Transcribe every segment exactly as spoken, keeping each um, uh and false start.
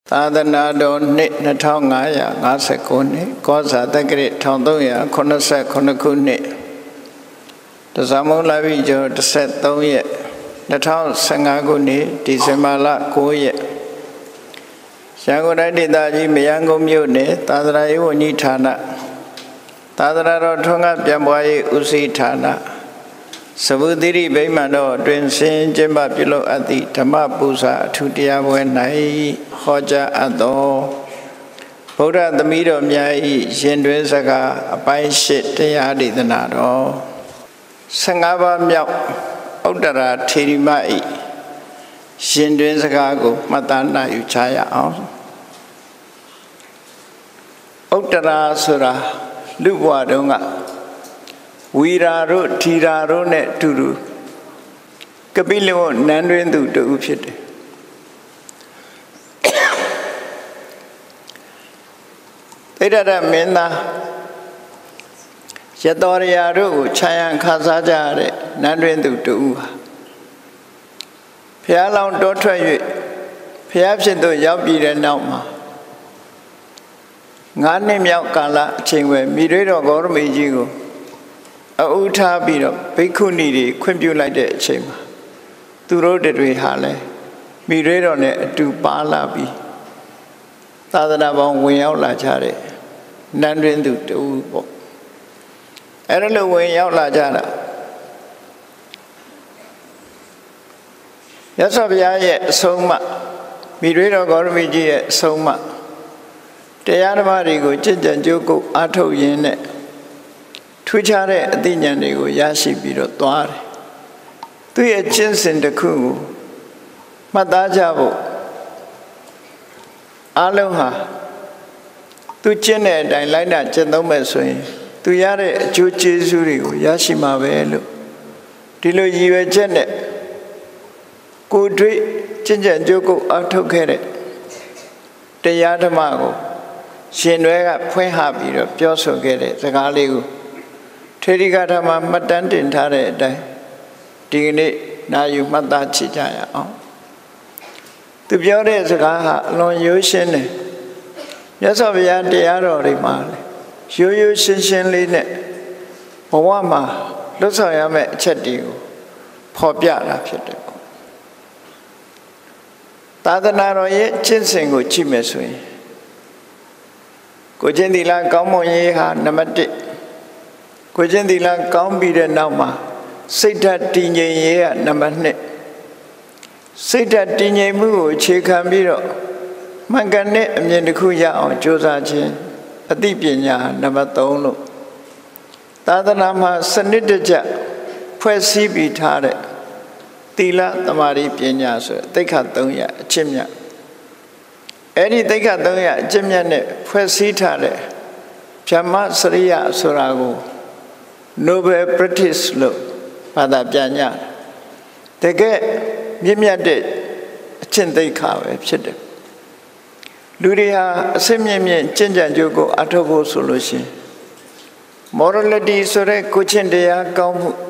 သာသနာတော်နှစ်နှစ်ထောင်ငါးရာငါးဆယ်ခုနှစ်ကောဇာတက္ကရာတစ်ထောင်သုံးရာခုနှစ်ဆယ်ခုနှစ်နှစ်တဇမုံလာပြီကျော်တစ်ဆက်သုံးရက်နှစ်ထောင်ဆယ်ငါးခုနှစ်ဒီဇင်ဘာလကိုးရက်ရန်ကုန်တိုင်းဒေသကြီးမရမ်းကုန်းမြို့နယ်သာသနာရေးဝန်ကြီးဌာနသာသနာတော်ထွန်းကားပြန်ပွားရေးဦးစီးဌာနစဗုသီရိဗိမာန်တော်တွင်ဆင်ကျင်းပပြုလုပ်အပ်သည့်ဓမ္မပူဇာအထူးတရားပွဲ၌ဟောကြားအပ်သောဗုဒ္ဓသမီးတော်များ၏ရင်တွင်စကားအပိုင်းရှစ်တရားဒေသနာတော်ဆယ်ငါးပါးမြောက်ဥတ္တရာထေရီမ၏ရင်တွင်စကားကိုမှတ်သားနိုင်ယူချရအောင်ဥတ္တရာဆိုတာလူဘဝတုန်းကဝီရာတို့ထီရာတို့နဲ့အတူတူကပိလဝနန်းတွင်သူတူဖြစ်တယ်သိရတဲ့မင်းသားရတော်ရာတို့ကိုခြံရံခါစားကြရတဲ့နန်းတွင်သူတူဟာဘုရားလောင်းတောထွက်၍ဘုရားဖြစ်သို့ရောက်ပြီးတဲ့နောက်မှာငါးနှစ်မြောက်ကာလအချိန်ဝယ်မိရွေးတော်ဂေါရမီကြီးကိုအဥထားပြီးတော့ဘိက္ခုနီတွေခွင့်ပြုလိုက်တဲ့အချိန်မှာသူတို့တွေဟာလည်းမိရွေးတော်နဲ့အတူပါလာပြီးသာသနာပေါင်းဝင်ရောက်လာကြတဲ့နန်းတွင်သူတူပေါ့အဲ့ဒါလိုဝင်ရောက်လာကြတာရသော်ဘုရားရဲ့အဆုံးအမမိရွေးတော်ဂေါရမီကြီးရဲ့အဆုံးအမတရားဓမ္မတွေကိုကြည်ကြံကြိုးကုပ်အားထုတ်ရင်းနဲ့ထူးခြားတဲ့အသိဉာဏ်တွေကိုရရှိပြီးတော့သွားတယ်သူရဲ့ကျင့်စဉ်တစ်ခုကိုမှတ်သားကြဖို့အားလုံးဟာသူကျင့်တဲ့အတိုင်းလိုက်နာကျင့်သုံးမဲ့ဆိုရင်သူရတဲ့အကျိုးကျေးဇူးတွေကိုရရှိမှာပဲလို့ဒီလိုရည်ရွယ်ချက်နဲ့ကိုယ်တွေ့ကျင့်ကြံကြိုးကုပ်အားထုတ်ခဲ့တဲ့တရားဓမ္မကိုရှင်တွေကဖွင့်ဟပြီးတော့ပြောဆိုခဲ့တဲ့စကားလေးကိုထေရီကဓမ္မမှတ်တမ်းတင်ထားတဲ့အတိုင်းဒီကနေ့နာယူမှတ်သားကြည့်ကြရအောင်သူပြောတဲ့စကားဟာအလွန်ရိုးရှင်းတယ်မြတ်စွာဘုရားတရားတော်တွေမှာရိုးရိုးရှင်းရှင်းလေးနဲ့ဘဝမှာလွတ်ဆောင်ရမယ့်အချက်တွေကိုဖော်ပြတာဖြစ်တယ်သာသနာတော်ရဲ့ကျင့်စဉ်ကိုကြည့်မယ်ဆိုရင်ကိုကျင့်သီလကောင်းမွန်ရေးဟာနံပါတ်တစ်ကိုကျင့်သီလကောင်းပြီးတဲ့နောက်မှာစိတ်ဓာတ်တည်ငြိမ်ရေးကနံပါတ်နှစ်စိတ်ဓာတ်တည်ငြိမ်မှုကိုအခြေခံပြီးတော့မှန်ကန်တဲ့အမြင်တစ်ခုရအောင်ကြိုးစားခြင်းအသိပညာနံပါတ်သုံးလို့သာသနာမှာစနစ်တကျဖွဲ့စည်းပြီးထားတဲ့သီလသမာဓိပညာဆိုသိက္ခာသုံးရပ်အကျင့်မြတ်အဲ့ဒီသိက္ခာသုံးရပ်အကျင့်မြတ်နဲ့ဖွဲ့စည်းထားတဲ့ဗြဟ္မစရိယဆိုတာကို Nobel Practice လို့ဘာသာပြန်ညတကယ်မြင့်မြတ်တဲ့အကျင့်သိက္ခာပဲဖြစ်တယ်လူတွေဟာအစစ်မြင့်မြင့်ကျင့်ကြံကြိုးကိုအထောက်ဖို့ဆိုလို့ရှိရင် morality ဆိုတဲ့ကိုချင်းတရားကောင်းမှု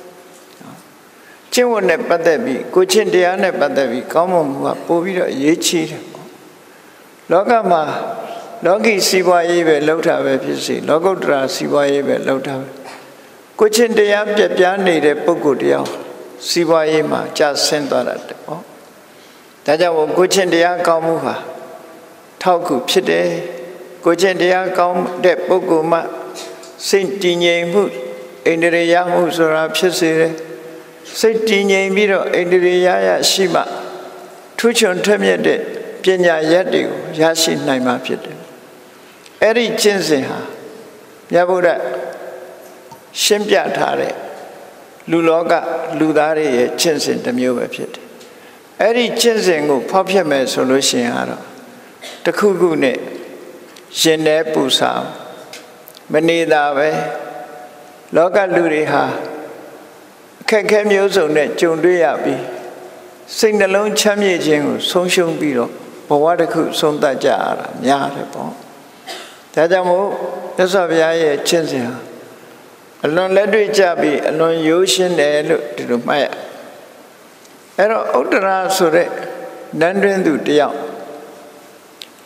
ကျင့်ဝတ်နဲ့ပတ်သက်ပြီးကိုချင်းတရားနဲ့ပတ်သက်ပြီးကောင်းမွန်မှုကပို့ပြီးတော့အရေးကြီးတယ်လောကမှာလောကီစီးပွားရေးပဲလှုပ်တာပဲဖြစ်စီလောကုတ္တရာစီးပွားရေးပဲလှုပ်တာပဲကိုချင်းတရားပြပြနေတဲ့ပုဂ္ဂိုလ်တရားစီးပွားရေးမှာကြာဆင်းသွားတယ်ပေါ့ဒါကြောင့်ကိုချင်းတရားကောင်းမှုဟာထောက်ကူဖြစ်တယ်ကိုချင်းတရားကောင်းတဲ့ပုဂ္ဂိုလ်မှစိတ်တည်ငြိမ်မှုဣန္ဒြေယမှုဆိုတာဖြစ်စေတယ်စိတ်တည်ငြိမ်ပြီးတော့ဣန္ဒြေယရရှိမှထူးချွန်ထက်မြက်တဲ့ပညာရက်တွေကိုရရှိနိုင်မှာဖြစ်တယ်အဲ့ဒီကျင့်စဉ်ဟာမြတ်ဗုဒ္ဓရှင်းပြထားတဲ့လူလောကလူသားတွေရဲ့ကျင့်စဉ်တစ်မျိုးပဲဖြစ်တယ်အဲ့ဒီကျင့်စဉ်ကိုဖောက်ဖျက်မယ်ဆိုလို့ရှိရင်ကတော့တစ်ခုခုနဲ့ရှင်တဲ့ပူစာမနေတာပဲလောကလူတွေဟာအခက်အခဲမျိုးစုံနဲ့ကြုံတွေ့ရပြီးစိတ်နှလုံးချမ်းမြေ့ခြင်းကိုဆုံးရှုံးပြီးတော့ဘဝတစ်ခုဆုံးသတ်ကြရတာများတယ်ပေါ့ဒါကြောင့်မို့မြတ်စွာဘုရားရဲ့ကျင့်စဉ်ဟာအလွန်လက်တွေ့ကြပြီးအလွန်ရိုးရှင်းတယ်လို့ဒီလိုမှတ်ရအဲ့တော့ဥတ္တရာဆိုတဲ့နန်းတွင်သူတယောက်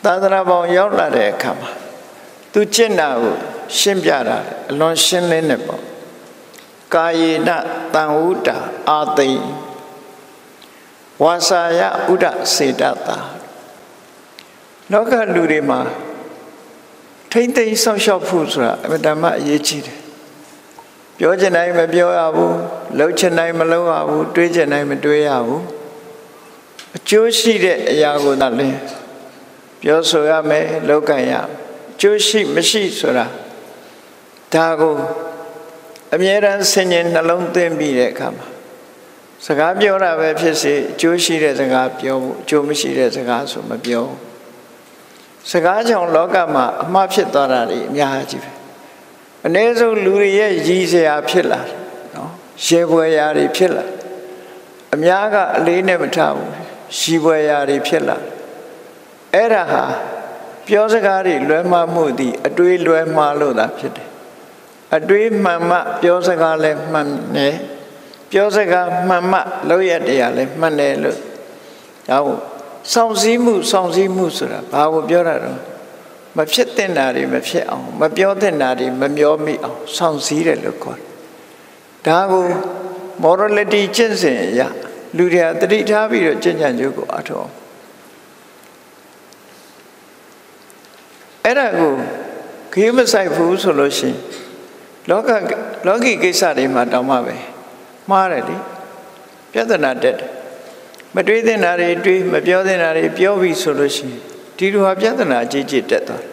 သာသနာပေါင်းရောက်လာတဲ့အခါမှာသူကျင့်တာကိုရှင်းပြတာအလွန်ရှင်းလင်းတယ်ပေါ့ကာယေနတံဥဒ္ဒအာသိဝါစာယဥဒ္ဒစေတတာလောကလူတွေမှာထိမ့်သိမ်းဆောက်ရှောက်ဖို့ဆိုတာအမှန်တမ်းအရေးကြီးတယ်ပြောချင်တိုင်းမပြောရဘူးလုပ်ချင်တိုင်းမလုပ်ရဘူးတွေးချင်တိုင်းမတွေးရဘူးအကျိုးရှိတဲ့အရာကိုသာလင်းပြောဆိုရမယ်လုပ်ကြရအကျိုးရှိမရှိဆိုတာဒါကိုအမြဲတမ်းဆင်ញင်နှလုံးသွင်းပြီးတဲ့အခါမှာစကားပြောတာပဲဖြစ်စေအကျိုးရှိတဲ့စကားပြောဖို့အကျိုးမရှိတဲ့စကားဆိုမပြောစကားကြောင့်လောကမှာအမှားဖြစ်သွားတာတွေအများကြီးပဲအနည်းဆုံးလူတွေရဲ့ရည်စရာဖြစ်လာတယ်နော်ရေပွဲရာတွေဖြစ်လာအများကအလေးနဲ့မထားဘူးရှိပွဲရာတွေဖြစ်လာအဲ့ဒါဟာပြောစကားတွေလွဲမှားမှုသည်အတွေးလွဲမှားလို့သာဖြစ်တယ်အတွေးမှန်မှပြောစကားလည်းမှန်တယ်ပြောစကားမှန်မှလုပ်ရတရားလည်းမှန်တယ်လို့ဒါကိုစောင့်စည်းမှုစောင့်စည်းမှုဆိုတာဘာကိုပြောတာတော့မဖြစ်တဲ့နာတွေမဖြစ်အောင်မပြောတဲ့နာတွေမပြောမိအောင်စောင့်စည်းတယ်လို့ခေါ်တယ်ဒါကို morality ကျင့်စဉ်အရလူတွေကတတိထားပြီးတော့ကျင့်ကြံကြိုးကိုအထောက်အဲ့ဒါကိုခရီးမဆိုင်ဘူးဆိုလို့ရှိရင်လောကလောကီကိစ္စတွေမှာတောင်းမှပဲမှားတယ်လေပြဿနာတက်တယ်မတွေးတဲ့နာတွေတွေးမပြောတဲ့နာတွေပြောပြီးဆိုလို့ရှိရင်ဒီလိုဟာပြဿနာကြီးကြီးတက်သွားတယ်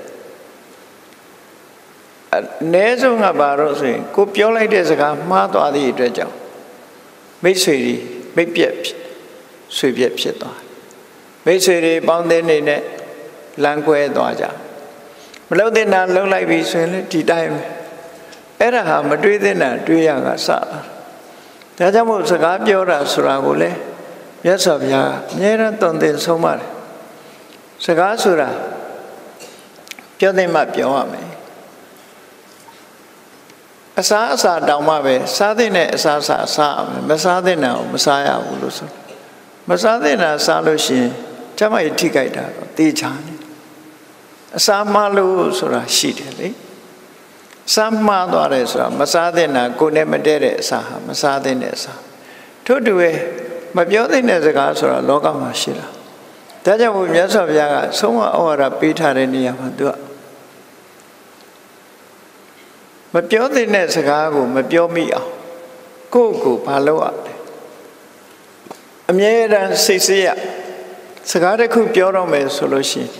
အနည်းဆုံးကဘာလို့ဆိုရင်ကိုပြောလိုက်တဲ့စကားမှားသွားသည့်အတွက်ကြောင့်မိတ်ဆွေတွေမိတ်ပြက်ဆွေပြက်ဖြစ်သွားမိတ်ဆွေတွေပေါင်းတဲ့နေနဲ့လမ်းကွဲသွားကြမလုပ်တဲ့နာလှုပ်လိုက်ပြီဆိုရင်လည်းဒီတိုင်းပဲအဲ့ဒါဟာမတွေးတဲ့နာတွေးရကစတာဒါကြောင့်မို့စကားပြောတာဆိုတာကိုလည်းမြတ်စွာဘုရားအမြဲတမ်းတုံသင်ဆုံးပါတယ်စကားဆိုတာပြောတဲ့မှပြောရမယ်အစားအစာတောင်မှပဲစားတဲ့အစားအစာစားရမယ်မစားတဲ့နာကိုမစားရဘူးလို့ဆိုမစားတဲ့နာစားလို့ရှိရင်ကျမကြီးထိကြိုက်တာတော့တေးချာနေအစားမှားလို့ဆိုတာရှိတယ်လေစားမှားသွားတယ်ဆိုတာမစားတဲ့နာကိုယ်နဲ့မတည့်တဲ့အစာဟာမစားတဲ့အစာထို့တူပဲမပြောတဲ့စကားဆိုတာလောကမှာရှိတာဒါကြောင့်မို့မြတ်စွာဘုရားကဆုံးမဩဝါဒပေးထားတဲ့နေရာမှာသူကမပြောတဲ့စကားကိုမပြောမိအောင်ကိုယ့်ကိုဘာလုပ်ရလဲအမြဲတမ်းစိတ်ဆရစကားတစ်ခုပြောတော့မယ်ဆိုလို့ရှိရင်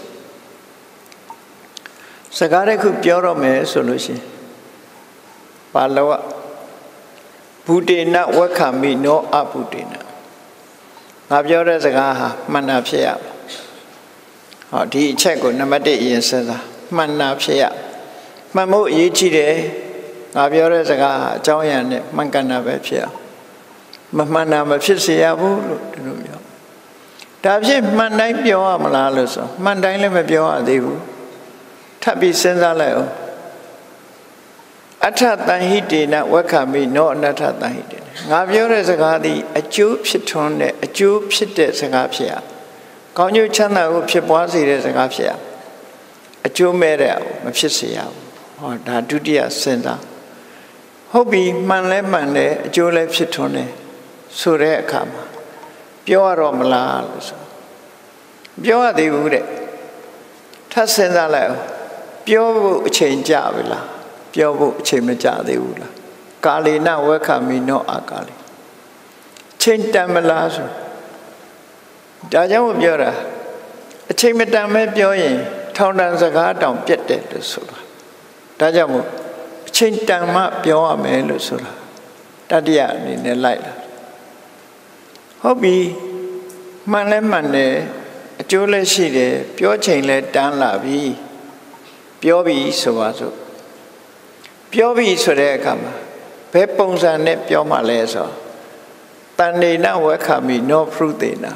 စကားတစ်ခုပြောတော့မယ်ဆိုလို့ရှိရင်ဘာလို့ဘူတေနဝက္ခမိနောအဘူတေနငါပြောတဲ့စကားဟာမှန်တာဖြစ်ရဟောဒီအချက်ကိုနံပါတ်တစ်အရင်စဉ်းစားမှန်တာဖြစ်ရမှန်ဖို့အရေးကြီးတယ်ငါပြောတဲ့စကားဟာအကြောင်းအရာနဲ့မှန်ကန်တာပဲဖြစ်ရမမှန်တာမဖြစ်စေရဘူးလို့ဒီလိုပြောဒါဖြစ်မှန်တိုင်းပြောရမလားလို့ဆိုမှန်တိုင်းလည်းမပြောရသေးဘူးထပ်ပြီးစဉ်းစားလိုက်အောင်အထတန်ဟိတေနဝက္ခမိနောအနတ္ထတန်ဟိတေနငါပြောတဲ့စကားသည်အကျိုးဖြစ်ထွန်းတဲ့အကျိုးဖြစ်တဲ့စကားဖြစ်ရကောင်းကျိုးချမ်းသာကိုဖြစ်ပွားစေတဲ့စကားဖြစ်ရအကျိုးမဲ့တဲ့မဖြစ်စေရဘူးဟောဒါဒုတိယစဉ်းစားဟုတ်ပြီမှန်လဲမှန်တယ်အကျိုးလဲဖြစ်ထွန်းတယ်ဆိုတဲ့အခါမှာပြောရတော့မလားလို့ဆိုပြောရသေးဘူးတဲ့ထပ်စဉ်းစားလိုက်အောင်ပြောဖို့အချိန်ကြာပြီလားပြောဖို့အချိန်မကြာသေးဘူးလားကာလေနဝက္ခမိနောအာကာလေချိန်တန်မလားဆိုဒါကြောင့်ပြောတာအချိန်မတန်မဲပြောရင်ထောင်တန်စကားတောင်ပြတ်တယ်လို့ဆိုတာဒါကြောင့်မို့အချိန်တန်မှပြောရမယ်လို့ဆိုတာတတိယအနေနဲ့လိုက်လာဟုတ်ပြီမှန်လဲမှန်တယ်အကျိုးလည်းရှိတယ်ပြောချိန်လည်းတန်းလာပြီပြောပြီဆိုပါစို့ပြောပြီဆိုတဲ့အခါမှာဘယ်ပုံစံနဲ့ပြောမှလဲဆိုတဏ္ဍေနဝက္ခမိနောဖရုတေန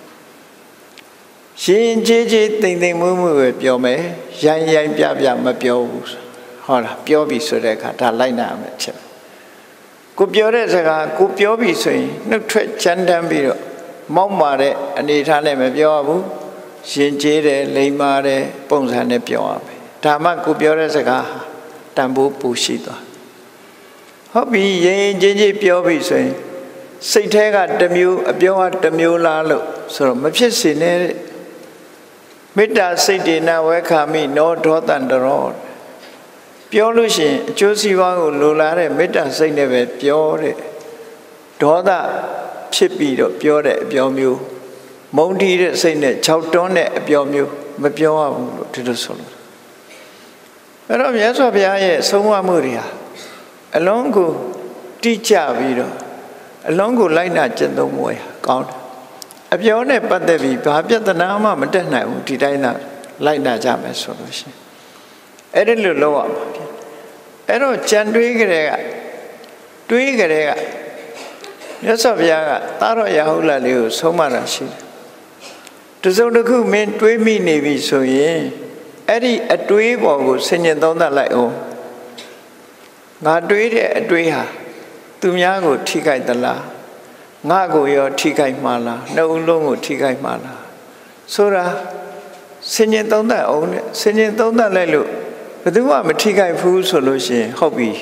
ရှင်ကြီးကြီးတိမ်တိမ်မွေ့မွေ့ပဲပြောမယ်ရိုင်းရိုင်းပြပြမပြောဘူးဟောလားပြောပြီဆိုတဲ့အခါဒါလိုက်နာမယ်ချက်ကိုပြောတဲ့စကားကိုပြောပြီဆိုရင်နှုတ်ထွက်ချမ်းတမ်းပြီးတော့မောက်မာတဲ့အနေထားနဲ့မပြောဘူးရှင်ကျေးတယ်လိမ္မာတယ်ပုံစံနဲ့ပြောရမယ်ဒါမှကိုပြောတဲ့စကားတန်ဖိုးပူရှိသွားဟုတ်ပြီရင်ရင်ချင်းချင်းပြောပြီဆိုရင်စိတ်ထဲကတစ်မျိုးအပြောကတစ်မျိုးလားလို့ဆိုတော့မဖြစ်စေနဲ့မေတ္တာစိတ်တေနဝေခာမိနောဒေါသံတရောပြောလို့ရှိရင်အကျိုးစီးပွားကိုလိုလားတဲ့မေတ္တာစိတ်နဲ့ပဲပြောတဲ့ဒေါသဖြစ်ပြီးတော့ပြောတဲ့အပြောမျိုးမုန်းတီးတဲ့စိတ်နဲ့ခြောက်တွန်းတဲ့အပြောမျိုးမပြောရဘူးလို့ဒီလိုဆိုလို့အဲ့တော့မြတ်စွာဘုရားရဲ့ဆုံးမမှုတွေဟာအလုံးကိုတိကျပြီးတော့အလုံးကိုလိုက်နာကျင့်သုံးမှုရကောင်းတယ်အပြောနဲ့ပတ်သက်ပြီးဘာပြဿနာမှမတက်နိုင်ဘူးဒီတိုင်းသာလိုက်နာကြမယ်ဆိုလို့ရှိရင်အဲ့ဒီလိုလုပ်ရမှာဖြစ်အဲ့တော့ကြံတွေးကြတဲ့ကတွေးကြတဲ့ကမြတ်စွာဘုရားကသာရယဟုလလေးကိုဆုံးမတာရှိတယ်တစုံတစ်ခုမင်းတွေးမိနေပြီဆိုရင်အဲ့ဒီအတွေးပေါ်ကိုဆင်ញင်သုံးသပ်လိုက်အောင်ငါတွေးတဲ့အတွေးဟာသူများကိုထိခိုက်သလားငါကိုရောထိခိုက်မှာလားနှစ်ဦးလုံးကိုထိခိုက်မှာလားဆိုတာဆင်ញင်သုံးသပ်အောင်နဲ့ဆင်ញင်သုံးသပ်လိုက်လို့ဘယ်သူမှမထိခိုက်ဘူးဆိုလို့ရှိရင်ဟုတ်ပြီ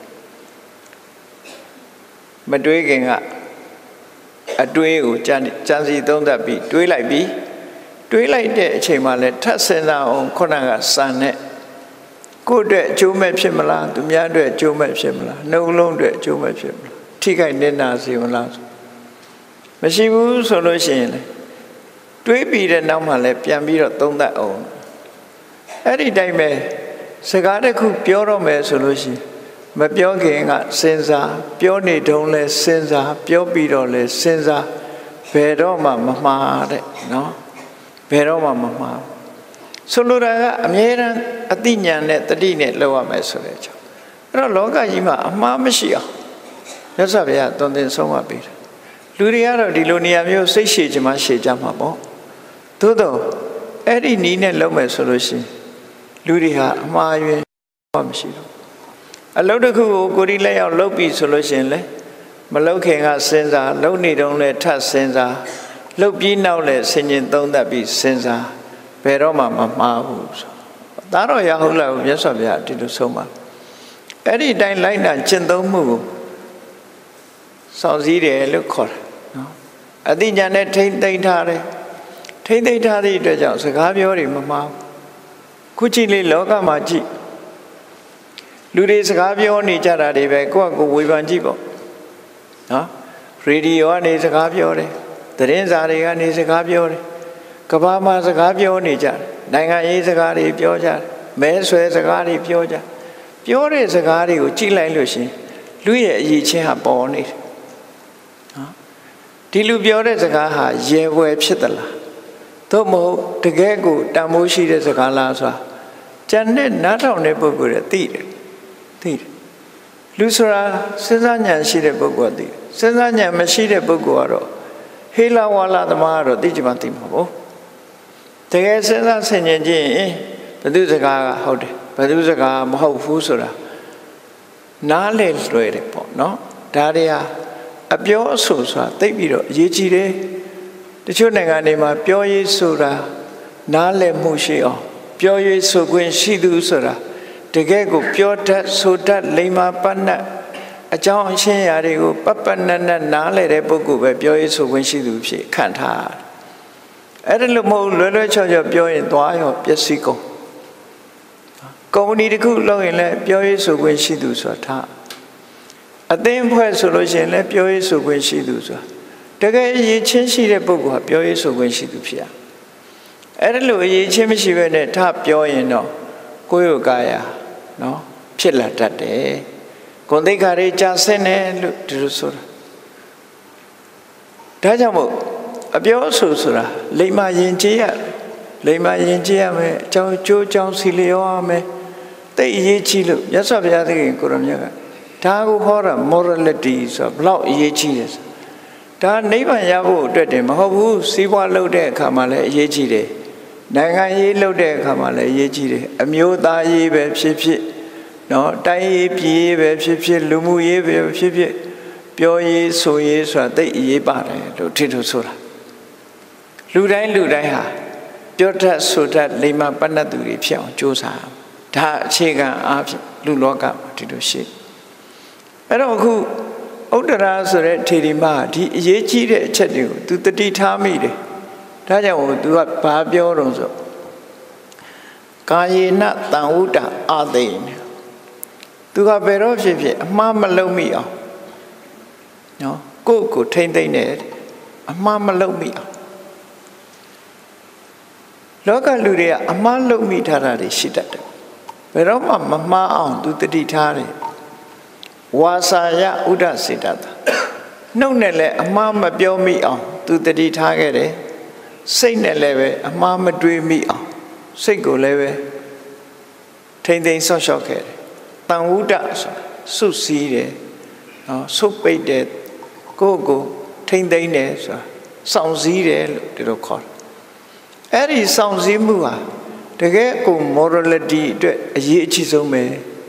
မတွေးခင်ကအတွေးကိုကြံကြံစီသုံးသပ်ပြီးတွေးလိုက်ပြီးတွေးလိုက်တဲ့အချိန်မှာလည်းထပ်စဉ်းစားအောင်ခုနကစံနဲ့ကိုယ့်အတွက်အကျိုးမဲ့ဖြစ်မလားသူများအတွက်အကျိုးမဲ့ဖြစ်မလားနှုတ်လုံးအတွက်အကျိုးမဲ့ဖြစ်မလားထိခိုက်နစ်နာစေမလားမရှိဘူးဆိုလို့ရှိရင်လေတွေးပြီးတဲ့နောက်မှလည်းပြန်ပြီးတော့သုံးသပ်အောင်အဲ့ဒီတိုင်းပဲစကားတစ်ခုပြောတော့မယ်ဆိုလို့ရှိရင်မပြောခင်ကစဉ်းစားပြောနေတုန်းလဲစဉ်းစားပြောပြီးတော့လဲစဉ်းစားဘယ်တော့မှမမှားတဲ့နော်ဘယ်တော့မှမမှားဆိုလိုတာကအမြဲတမ်းအသိဉာဏ်နဲ့တတိနဲ့လုပ်ရမယ်ဆိုတဲ့အကြောင်းအဲ့တော့လောကကြီးမှာအမှားမရှိအောင်မြတ်စွာဘုရားသွန်သင်ဆုံးမပေးတယ်လူတွေကတော့ဒီလိုနေရာမျိုးစိတ်ရှည်ချင်မှရှည်ကြမှာပေါ့သို့တော့အဲ့ဒီနီးနဲ့လုပ်မယ်ဆိုလို့ရှိရင်လူတွေဟာအမှားယွင်းမရှိတော့အလုပ်တစ်ခုကိုကိုယ်ဒီလက်ရောက်လုပ်ပြီဆိုလို့ရှိရင်လေမလုပ်ခင်ကစဉ်းစားလုပ်နေတုန်းလဲထပ်စဉ်းစားလုပ်ပြီးနောက်လဲဆင်ញင်သုံးသပ်ပြီးစဉ်းစားဘယ်တော့မှမမှားဘူးဆိုဒါတော့ရဟုတ်လားမြတ်စွာဘုရားဒီလိုဆုံးပါအဲ့ဒီတိုင်းလိုက်နာကျင့်သုံးမှုကိုစောင့်စည်းတယ်လို့ခေါ်တယ်နော်အသိဉာဏ်နဲ့ထိမ့်သိမ့်ထားတယ်ထိမ့်သိမ့်ထားသည့်အတွက်ကြောင့်စကားပြောတွေမမှားဘူးခုကြည့်လေလောကမှာကြည့်လူတွေစကားပြောနေကြတာတွေပဲကိုယ့်အကိုဝေဖန်ကြည့်ပေါ့နော်ရေဒီယိုကနေစကားပြောတယ်သတင်းစာတွေကနေစကားပြောတယ်ကမ္ဘာမှာစကားပြောနေကြတယ်နိုင်ငံရေးစကားတွေပြောကြတယ်မဲဆွဲစကားတွေပြောကြပြောတဲ့စကားတွေကိုကြည့်လိုက်လို့ရှင်လူရဲ့အရေးချင်းဟာပေါ်နေတယ်နော်ဒီလူပြောတဲ့စကားဟာရေဝယ်ဖြစ်သလားသို့မဟုတ်တကယ်ကိုတန်ဖိုးရှိတဲ့စကားလားဆိုတာကျန်တဲ့နားထောင်တဲ့ပုဂ္ဂိုလ်တွေသိတယ်သိတယ်လူဆိုတာစဉ်းစားဉာဏ်ရှိတဲ့ပုဂ္ဂိုလ်သိတယ်စဉ်းစားဉာဏ်မရှိတဲ့ပုဂ္ဂိုလ်ကတော့ဟေလာဝါလာသမားကတော့သိကြမှသိမှာပေါ့တကယ်စဉ်းစားဆင်ခြင်ကြည့်ရင်ဘယ်သူစကားကဟုတ်တယ်ဘယ်သူစကားမဟုတ်ဘူးဆိုတာနားလေလွယ်တယ်ပေါ့နော်ဒါတွေဟာအပြောအဆိုဆိုတာသိပြီးတော့အရေးကြီးတယ်တချို့နိုင်ငံတွေမှာပြောရေးဆိုတာနားလည်မှုရှိအောင်ပြောရေးဆိုခွင့်ရှိသူဆိုတာတကယ်ကိုပြောတတ်ဆိုတတ်လိမ္မာပတ်နတ်အကြောင်းအရှင်းအရာတွေကိုပပနတ်နတ်နားလည်တဲ့ပုဂ္ဂိုလ်ပဲပြောရေးဆိုခွင့်ရှိသူဖြစ်ခံထားအဲ့ဒါလို့မဟုတ်လွယ်လွယ်ချောချောပြောရင်သွားရောပျက်စီးကုန်ကုမ္ပဏီတစ်ခုလုပ်ရင်လည်းပြောရေးဆိုခွင့်ရှိသူဆိုတာထားအသင်းဖွဲ့ဆိုလို့ရှိရင်လည်းပြောရေးဆိုခွင့်ရှိသူဆိုတာတကယ်အရေးချင်းရှိတဲ့ပုဂ္ဂိုလ်ဟာပြောရေးဆိုခွင့်ရှိသူဖြစ်ရအဲ့ဒါလို့အရေးချင်းမရှိဘဲနဲ့ထပြောရင်တော့ကိုယ်ရောကာယနော်ဖြစ်လာတတ်တယ်ဂုဏ်သိက္ခာတွေကြာဆင်းတယ်လို့ဒီလိုဆိုတာဒါကြောင့်မို့အပြောအဆိုဆိုတာလိမ္မာယဉ်ကျေးရလိမ္မာယဉ်ကျေးရမယ်အကြောင်းကျိုးကြောင်းစီလျောရမယ်တိတ်အရေးကြီးလို့မြတ်စွာဘုရားသခင်ကိုရမြတ်ကဒါကိုဟောတာ morality ဆိုတော့ဘလောက်အရေးကြီးတယ်ဆိုဒါနိဗ္ဗာန်ရဖို့အတွက်တည်းမဟုတ်ဘူးစီးပွားလုပ်တဲ့အခါမှာလည်းအရေးကြီးတယ်နိုင်ငံရေးလုပ်တဲ့အခါမှာလည်းအရေးကြီးတယ်အမျိုးသားရေးပဲဖြစ်ဖြစ်နော်တိုင်းရေးပြည်ရေးပဲဖြစ်ဖြစ်လူမှုရေးပဲဖြစ်ဖြစ်ပြောရေးဆိုရေးဆိုတာသိအရေးပါတယ်လို့ထင်ထူဆိုတာလူတိုင်းလူတိုင်းဟာတပြောတတ်ဆိုတတ်လိမ္မာပဏ္ဏသူတွေဖြစ်အောင်ကြိုးစားဒါအခြေခံအားဖြင့်လူလောကမှာဒီလိုရှိအဲ့တော့အခုဥဒ္ဒရာဆိုတဲ့ထေရီမဒီအရေးကြီးတဲ့အချက်တွေကို तू တတိထားမိတယ်ဒါကြောင့် तू ကဘာပြောတော့ဆိုကာယေနတံဝုဒ္ဒအာသိန် तू ကဘယ်တော့ဖြစ်ဖြစ်အမှားမလုပ်မိအောင်နော်ကိုယ့်ကိုထိမ့်သိမ့်နေအမှားမလုပ်မိအောင်လောကလူတွေကအမှားလုပ်မိထားတာတွေရှိတတ်တယ်ဘယ်တော့မှမမှားအောင် तू တတိထားတယ်ဝါစာယဥဒ္ဒစေတတာနှုတ်နဲ့လည်းအမှားမပြောမိအောင် तू တတိထားခဲ့တယ်စိတ်နဲ့လည်းပဲအမှားမတွေးမိအောင်စိတ်ကိုလည်းပဲထိမ့်သိမ့်ဆော့ရှော့ခဲ့တယ်တန်ဝုဒ္ဒဆိုစုစည်းတယ်နော်ဆုပ်ပိတ်တယ်ကိုယ့်ကိုထိမ့်သိမ့်တယ်ဆိုတာစောင့်စည်းတယ်လို့ဒီလိုခေါ်တယ်အဲ့ဒီစောင့်စည်းမှုဟာတကယ်ကို morality အတွက်အရေးအကြီးဆုံးပဲ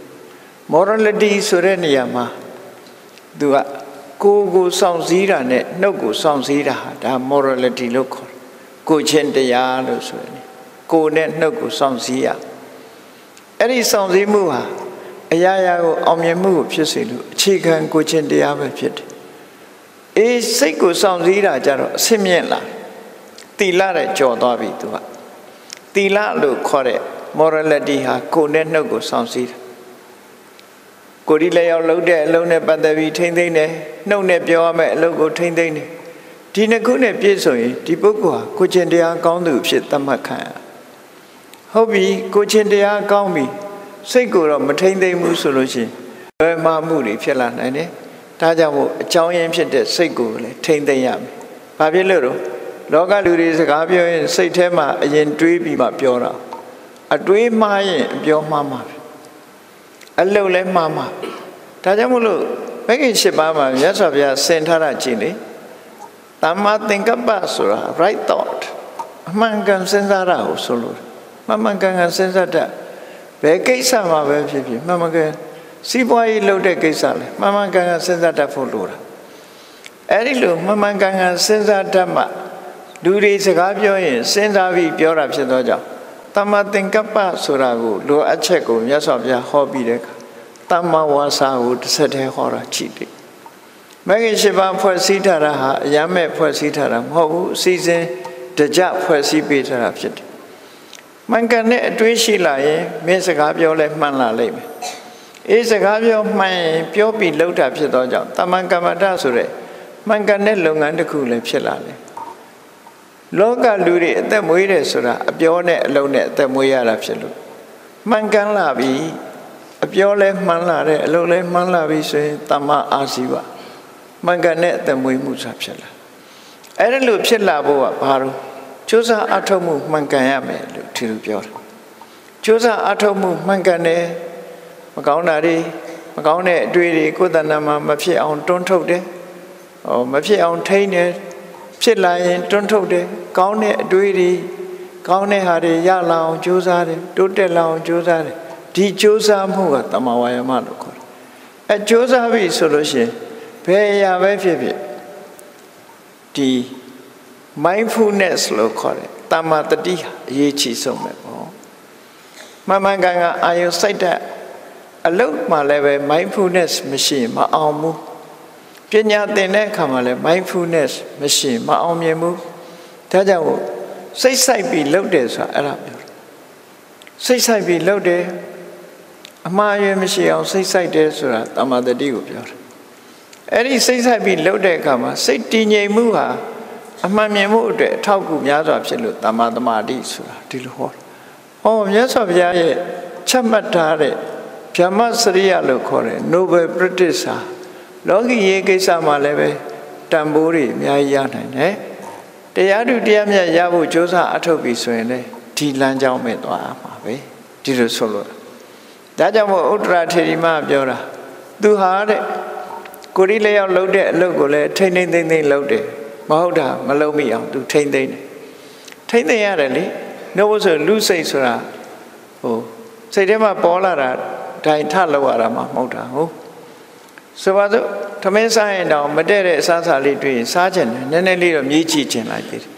morality ဆိုတဲ့နေရာမှာသူကကိုယ်ကိုစောင့်စည်းတာနဲ့နှုတ်ကိုစောင့်စည်းတာဟာဒါ morality လို့ခေါ်တယ်ကိုချင်းတရားလို့ဆိုရင်ကိုယ်နဲ့နှုတ်ကိုစောင့်စည်းရအဲ့ဒီစောင့်စည်းမှုဟာအရာရာကိုအောင်မြင်မှုကိုဖြစ်စေလို့အခြေခံကိုချင်းတရားပဲဖြစ်တယ်အေးစိတ်ကိုစောင့်စည်းတာကြတော့အဆင့်မြင့်လာသီလနဲ့ကြော်သွားပြီသူကသီလလို့ခေါ်တဲ့ morality ဟာကိုယ်နဲ့နှုတ်ကိုစောင့်စည်းတာကိုယ်ဒီလည်းရောက်လုပ်တဲ့အလုံးနဲ့ပတ်သက်ပြီးထိမ့်သိမ့်တယ်နှုတ်နဲ့ပြောရမယ့်အလုပ်ကိုထိမ့်သိမ့်တယ်ဒီနှစ်ခုနဲ့ပြည့်စုံရင်ဒီပုဂ္ဂိုလ်ဟာကိုချင်းတရားကောင်းသူဖြစ်သတ်မှတ်ခံရဟုတ်ပြီကိုချင်းတရားကောင်းပြီစိတ်ကိုတော့မထိမ့်သိမ့်ဘူးဆိုလို့ရှိရင်ဘယ်မှမှုတွေဖြစ်လာနိုင်တယ်ဒါကြောင့်မို့အကြောင်းရင်းဖြစ်တဲ့စိတ်ကိုလည်းထိမ့်သိမ့်ရမယ်ဘာဖြစ်လို့တော့လောကလူတွေစကားပြောရင်စိတ်ထဲမှာအရင်တွေးပြီးမှပြောတာအတွေးမှားရင်အပြောမှားမှာအလုပ်လည်းမှားမှာဒါကြောင့်မို့လို့မဂ္ဂင်၈ပါးမှာမြတ်စွာဘုရားဆင်ထားတာကြည့်လေသမ္မာသင်္ကပ္ပဆိုတာ right thought အမှန်ကန်စဉ်းစားတာကိုဆိုလို့မှန်မှန်ကန်ကန်စဉ်းစားတတ်ဘယ်ကိစ္စမှာပဲဖြစ်ဖြစ်မှန်မှန်ကန်စီးပွားရေးလုပ်တဲ့ကိစ္စလဲမှန်မှန်ကန်ကန်စဉ်းစားတတ်ဖို့လိုတာအဲ့ဒီလိုမှန်မှန်ကန်ကန်စဉ်းစားတတ်မှလူတွေစကားပြောရင်စဉ်းစားပြီးပြောတာဖြစ်သောကြောင့်သမ္မာသင်္ကပ္ပဆိုတာကိုလိုအပ်ချက်ကိုမြတ်စွာဘုရားဟောပြီးတဲ့အခါသမ္မာဝါစာကိုတစ်ဆက်တည်းဟောတာကြည့်တယ်မဂ္ဂင်၈ပါးဖွဲ့စည်းထားတာဟာအယမ်းမဲ့ဖွဲ့စည်းထားတာမဟုတ်ဘူးအစီအစဉ်တကြဖွဲ့စည်းပေးထားတာဖြစ်တယ်မှန်ကန်တဲ့အတွေးရှိလာရင်မင်းစကားပြောလဲမှန်လာလိမ့်မယ်အေးစကားပြောမှန်ရင်ပြောပြီးလှုပ်တာဖြစ်သောကြောင့်တမန်ကမ္မတဆိုတဲ့မှန်ကန်တဲ့လုပ်ငန်းတစ်ခုလည်းဖြစ်လာတယ်လောကလူတွေအသက်မွေးတယ်ဆိုတာအပြောနဲ့အလုံးနဲ့အသက်မွေးရတာဖြစ်လို့မှန်ကန်လာပြီအပြောလဲမှန်လာတယ်အလုံးလဲမှန်လာပြီဆိုရင်တမ္မာအာဇီဝမှန်ကန်တဲ့အသက်မွေးမှုဆိုတာဖြစ်လာအဲ့ဒါလို့ဖြစ်လာဖို့ကဘာလို့ကြိုးစားအထောက်မှုမှန်ကန်ရမယ်လို့ဒီလိုပြောတာကြိုးစားအထောက်မှုမှန်ကန်တယ်မကောင်းတာတွေမကောင်းတဲ့အတွေ့တွေကိုယ်တဏ္ဍာမှာမဖြစ်အောင်တွန်းထုတ်တယ်ဟောမဖြစ်အောင်ထိန်းတယ်ဖြစ်လာရင်တွန်းထုတ်တယ်ကောင်းတဲ့အတွေ့တွေကောင်းတဲ့ဟာတွေရလာအောင်ကြိုးစားတယ်တိုးတက်လာအောင်ကြိုးစားတယ်ဒီကြိုးစားမှုကတမ္မာဝါယာမလို့ခေါ်တယ်အဲကြိုးစားပြီဆိုလို့ရှိရင်ဘယ်အရာပဲဖြစ်ဖြစ်ဒီ mindfulness လို့ခေါ်တယ်တမ္မာတတိအရေးကြီးဆုံးပဲပေါ့မှန်မှန်ကန်ကန်အာယုစိုက်တဲ့အလုပ်မှလည်းပဲ mindfulness မရှိရင်မအောင်ဘူးပညာသင်တဲ့အခါမှာလည်း mindfulness မရှိရင်မအောင်မြင်ဘူးဒါကြောင့်စိတ်ဆိုင်ပြီးလုပ်တယ်ဆိုတာအဲ့ဒါပြောတယ်စိတ်ဆိုင်ပြီးလုပ်တယ်အမှားအယွင်းမရှိအောင်စိတ်ဆိုင်တယ်ဆိုတာတမ္မာတတိကိုပြောတယ်အဲ့ဒီစိတ်ဆိုင်ပြီးလုပ်တဲ့အခါမှာစိတ်တည်ငြိမ်မှုဟာအမှန်မြင်မှုအတွက်အထောက်အကူများစွာဖြစ်လို့တမ္မာသမာဓိဆိုတာဒီလိုဟောဟောမြတ်စွာဘုရားရဲ့ချက်မှတ်ထားတဲ့ဗြဟ္မစရိယလို့ခေါ်တဲ့ Nobel Prize ဟာလောကီရေးကိစ္စမှာလည်းပဲတန်ဖိုးတွေအများကြီးရနိုင်တယ်တရားသူတရားမြတ်ရဖို့ကြိုးစားအထောက်ပြီးဆိုရင်လည်းဒီလမ်းကြောင်းမဲ့သွားမှာပဲဒီလိုဆိုလို့ဒါကြောင့်မို့ဥတ္တရာထေရီမပြောတာသူဟာတဲ့ကိုရီလျောက်လှုပ်တဲ့အလုပ်ကိုလည်းထိမ့်ထိမ့်သိမ့်သိမ့်လုပ်တယ်မဟုတ်တာမလုပ်မိအောင်သူထိမ့်သိမ့်တယ်ထိမ့်သိမ့်ရတယ်လေနှုတ်ဆိုလူစိတ်ဆိုတာဟိုစိတ်ထဲမှာပေါ်လာတာဒိုင်ထလောက်ရတာမှမဟုတ်တာဟုတ်ဆိုပါစို့ထမင်းစားရင်တော့မတည့်တဲ့အစားအစာလေးတွေ့ရင်စားချင်တယ်နည်းနည်းလေးတော့မြည်ကြည့်ချင်လိုက်သေးတယ်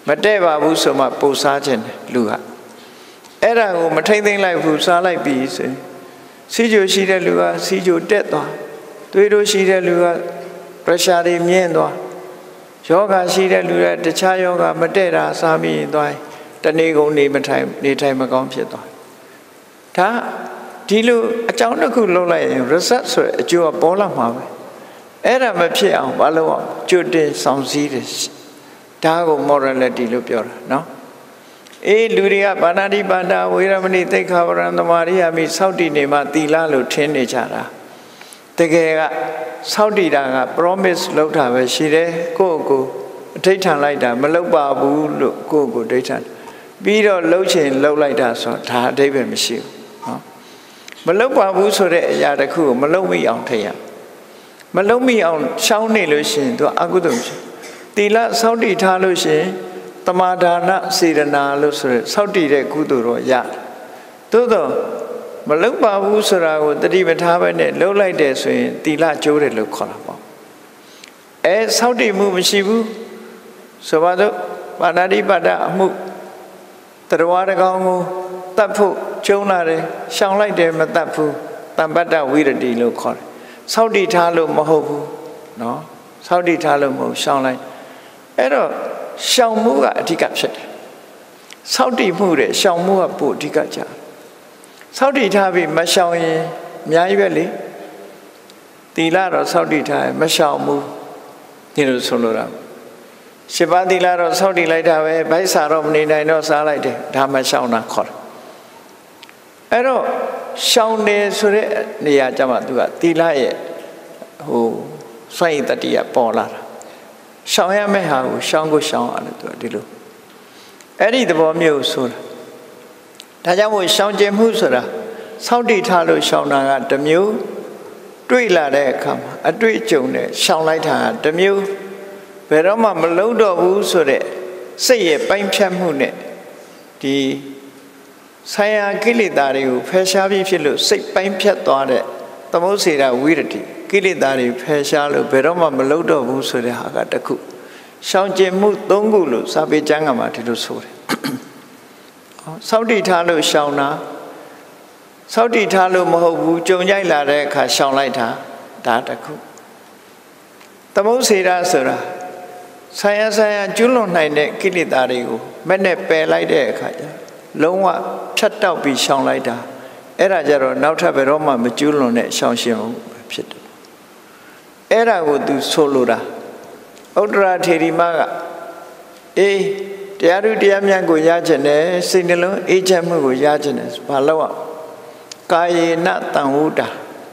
မတဲ့ပါဘူးဆိုမှပို့စားခြင်းတယ်လူကအဲ့ဒါကိုမထိမ့်သိမ့်လိုက်ဘူးစားလိုက်ပြီဆိုစီးကြိုရှိတဲ့လူကစီးကြိုတက်သွားသွေးတို့ရှိတဲ့လူကပရက်ရှာတွေမြင့်သွားယောဂရှိတဲ့လူကတခြားယောဂမတဲ့တာစားပြီးရင်သွားတနေ့ကုန်နေမထိုင်နေထိုင်မကောင်းဖြစ်သွားဒါဒီလိုအကြောင်းတစ်ခုလုံးလိုက်ရင် research ဆိုတဲ့အကျိုးကပေါ်လာမှာပဲအဲ့ဒါမဖြစ်အောင်မလုပ်အောင်ကြိုတင်ဆောင်စည်းတယ်ဒါကို morality လို့ပြောတာနော်အေးလူတွေကဘာနာတိပါဒဝေရမဏိသိက္ခာပရံသမာရိယာမိစောင့်တည်နေမှသီလလို့ထင်နေကြတာတကယ်ကစောင့်တည်တာက promise လုပ်တာပဲရှိတယ်ကိုယ့်ကိုအဋ္ဌံလိုက်တာမလုပ်ပါဘူးလို့ကိုယ့်ကိုအဋ္ဌံပြီးတော့လှုပ်ချင်လှုပ်လိုက်တာဆိုဒါအဓိပ္ပာယ်မရှိဘူးနော်မလုပ်ပါဘူးဆိုတဲ့အရာတစ်ခုကိုမလုပ်မိအောင်ထည့်ရမလုပ်မိအောင်ရှောင်းနေလို့ရှိရင်သူအကုသိုလ်ဖြစ်သီလစောင့်တည်ထားလို့ရှိရင်တမာဒါနစေရနာလို့ဆိုရယ်စောင့်တည်တဲ့ကုသိုလ်တော့ရတယ်သို့တော့မလုပ်ပါဘူးဆိုတာကိုတတိပထားပဲနဲ့လှုပ်လိုက်တယ်ဆိုရင်သီလကျိုးတယ်လို့ခေါ်တာပေါ့အဲစောင့်တည်မှုမရှိဘူးဆိုပါတော့ပါဏာတိပါဒအမှုတရားတကောင်ကိုတတ်ဖို့ကျုံလာတယ်ရှောင်လိုက်တယ်မတတ်ဘူးတမ္ပတ္တဝိရတိလို့ခေါ်တယ်စောင့်တည်ထားလို့မဟုတ်ဘူးနော်စောင့်တည်ထားလို့မဟုတ်ရှောင်လိုက်အဲ့တော့ရှောင်မှုကအဓိကဖြစ်တယ်စောင့်တည်မှုတဲ့ရှောင်မှုကပိုအဓိကကြစောင့်တည်ထားပြီးမရှောင်ရင်အများကြီးပဲလေသီလတော့စောင့်တည်ထားရင်မရှောင်ဘူးဒီလိုဆိုလိုတာရှစ်ပါးသီလတော့စောင့်တည်လိုက်တာပဲဗိုက်စာတော့မနေနိုင်တော့စားလိုက်တယ်ဒါမှရှောင်တာခေါ်တယ်အဲ့တော့ရှောင်တယ်ဆိုတဲ့နေရာကျမှသူကသီလရဲ့ဟိုစွန့်ရည်တတိယပေါ်လာတာရှောင်ရမယ့်ဟာကိုရှောင်ကိုရှောင်ရတယ်သူကဒီလိုအဲ့ဒီသဘောမျိုးဆိုတာဒါကြောင့်မို့ရှောင်ကျင်မှုဆိုတာစောင့်တည်ထားလို့ရှောင်တာကတစ်မျိုးတွေ့လာတဲ့အခါမှာအတွေ့အကြုံနဲ့ရှောင်လိုက်တာကတစ်မျိုးဘယ်တော့မှမလုံးတော့ဘူးဆိုတဲ့စိတ်ရဲ့ပိုင်းဖြတ်မှုနဲ့ဒီဆိုင်ရာကိလေသာတွေကိုဖယ်ရှားပြီးဖြစ်လို့စိတ်ပိုင်းဖြတ်သွားတဲ့သမုစေရဝိရတိကိလေသာတွေဖယ်ရှားလို့ဘယ်တော့မှမလုံးတော့ဘူးဆိုတဲ့ဟာကတစ်ခုရှောင်ကျင်မှုသုံးခုလို့စာပေကျမ်းကမှာဒီလိုဆိုတယ်စောင့်တည်ထားလို့ရှောင်တာစောင့်တည်ထားလို့မဟုတ်ဘူးကြုံကြိုက်လာတဲ့အခါရှောင်လိုက်တာဒါတစ်ခုသမုစေရဆိုတာဆိုင်ရာဆိုင်ရာကျွလွန်နိုင်တဲ့ကိလေသာတွေကိုမဲ့နဲ့ပယ်လိုက်တဲ့အခါကျလုံးဝဖြတ်တောက်ပြီးရှောင်လိုက်တာအဲ့ဒါကြတော့နောက်ထပ်ဘယ်တော့မှမကျွလွန်တဲ့ရှောင်ရှင်မှုဖြစ်တယ်အဲ့ဒါကိုသူဆိုလိုတာဥဒ္ဒရာထေရီမကအေးတရားသူတရားမြတ်ကိုရခြင်းနဲ့စိတ်နှလုံးအေးချမ်းမှုကိုရခြင်းနဲ့ဘာလို့อ่ะကာယေနတံဝုတာ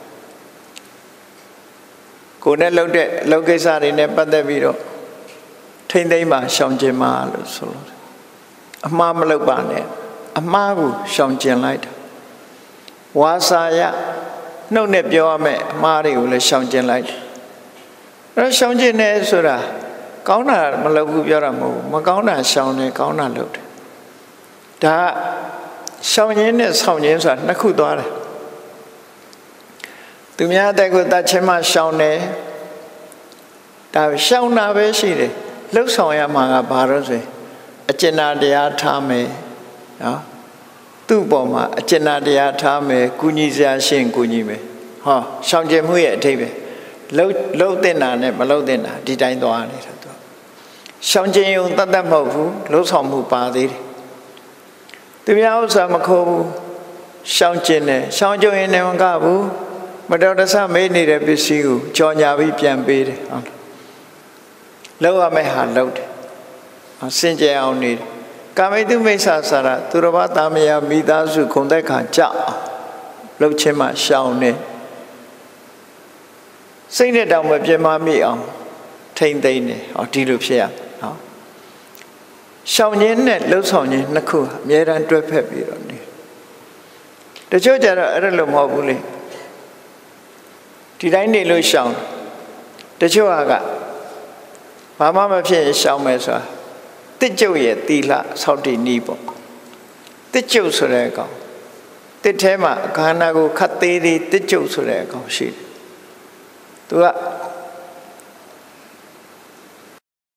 ကိုယ်နဲ့လှုပ်တဲ့လှုပ်ကိစ္စတွေနဲ့ပတ်သက်ပြီးတော့ထိမ့်သိမ့်ပါရှောင်ကျင်ပါလို့ဆိုလို့အမှားမလုပ်ပါနဲ့အမှားကိုရှောင်ကျင်လိုက်တာဝါစာယနှုတ်နဲ့ပြောရမယ်အမှားတွေကိုလည်းရှောင်ကျင်လိုက်တယ်အဲ့ရှောင်ကျင်နေဆိုတာကောင်းတာမလုပ်ဘူးပြောတာမဟုတ်ဘူးမကောင်းတာရှောင်နေကောင်းတာလုပ်တယ်ဒါရှောင်ရင်းနဲ့ဆောင်ရင်းဆိုတာနှစ်ခုသွားတယ်သူများတဲ့ကိုတတ်ချင်းမှရှောင်တယ်ဒါရှောင်တာပဲရှိတယ်လှုပ်ဆောင်ရမှာကဘာလို့ဆိုရင်အကျဉ်းတရားထားမယ်နော်သူ့ပေါ်မှာအကျဉ်းတရားထားမယ်ကုညီစရာရှင်းကုညီမယ်ဟောရှောင်ကျင်မှုရဲ့အထိပ္ပယ်လှုပ်လှုပ်တဲ့နာနဲ့မလှုပ်တဲ့နာဒီတိုင်းသွားနေတာသူရှောင်ကျင်ုံတတ်တတ်မဟုတ်ဘူးလှုပ်ဆောင်မှုပါသေးတယ်သူများဥစ္စာမခိုးဘူးရှောင်ကျင်တယ်ရှောင်ကျင်ရင်လည်းမကဘူးမတော်တဆမေးနေတဲ့ပစ္စည်းကိုကြော်ညာပြီးပြန်ပေးတယ်ဟုတ်လောက်ရမယ့်ဟာလောက်တယ်စင်ကြယ်အောင်နေတယ်ကာမိတုမိစ္ဆာစာရသူတော်ဘာတာမယမိသားစုခုံသက်ခါကြလှုပ်ခြင်းမှရှောင်နေစိတ်နဲ့တောင်မပြင်းမမိအောင်ထိမ့်သိမ့်နေဟောဒီလိုဖြစ်ရနော်ရှောင်ခြင်းနဲ့လှုပ်ဆောင်ခြင်းနှစ်ခုအမြဲတမ်းတွဲဖက်ပြီးတော့နေတချို့ကျတော့အဲ့လိုမဟုတ်ဘူးလေဒီတိုင်းနေလို့ရှောင်တချို့ကဘာမှမဖြစ်ရှောင်မယ်ဆိုတာတစ်ကျုပ်ရဲ့တီလဆောက်တည်နီးပေါ့တစ်ကျုပ်ဆိုတဲ့အကောင်တစ်ထဲမှာအခါနာကိုခတ်သေးသေးတစ်ကျုပ်ဆိုတဲ့အကောင်ရှိတယ်သူက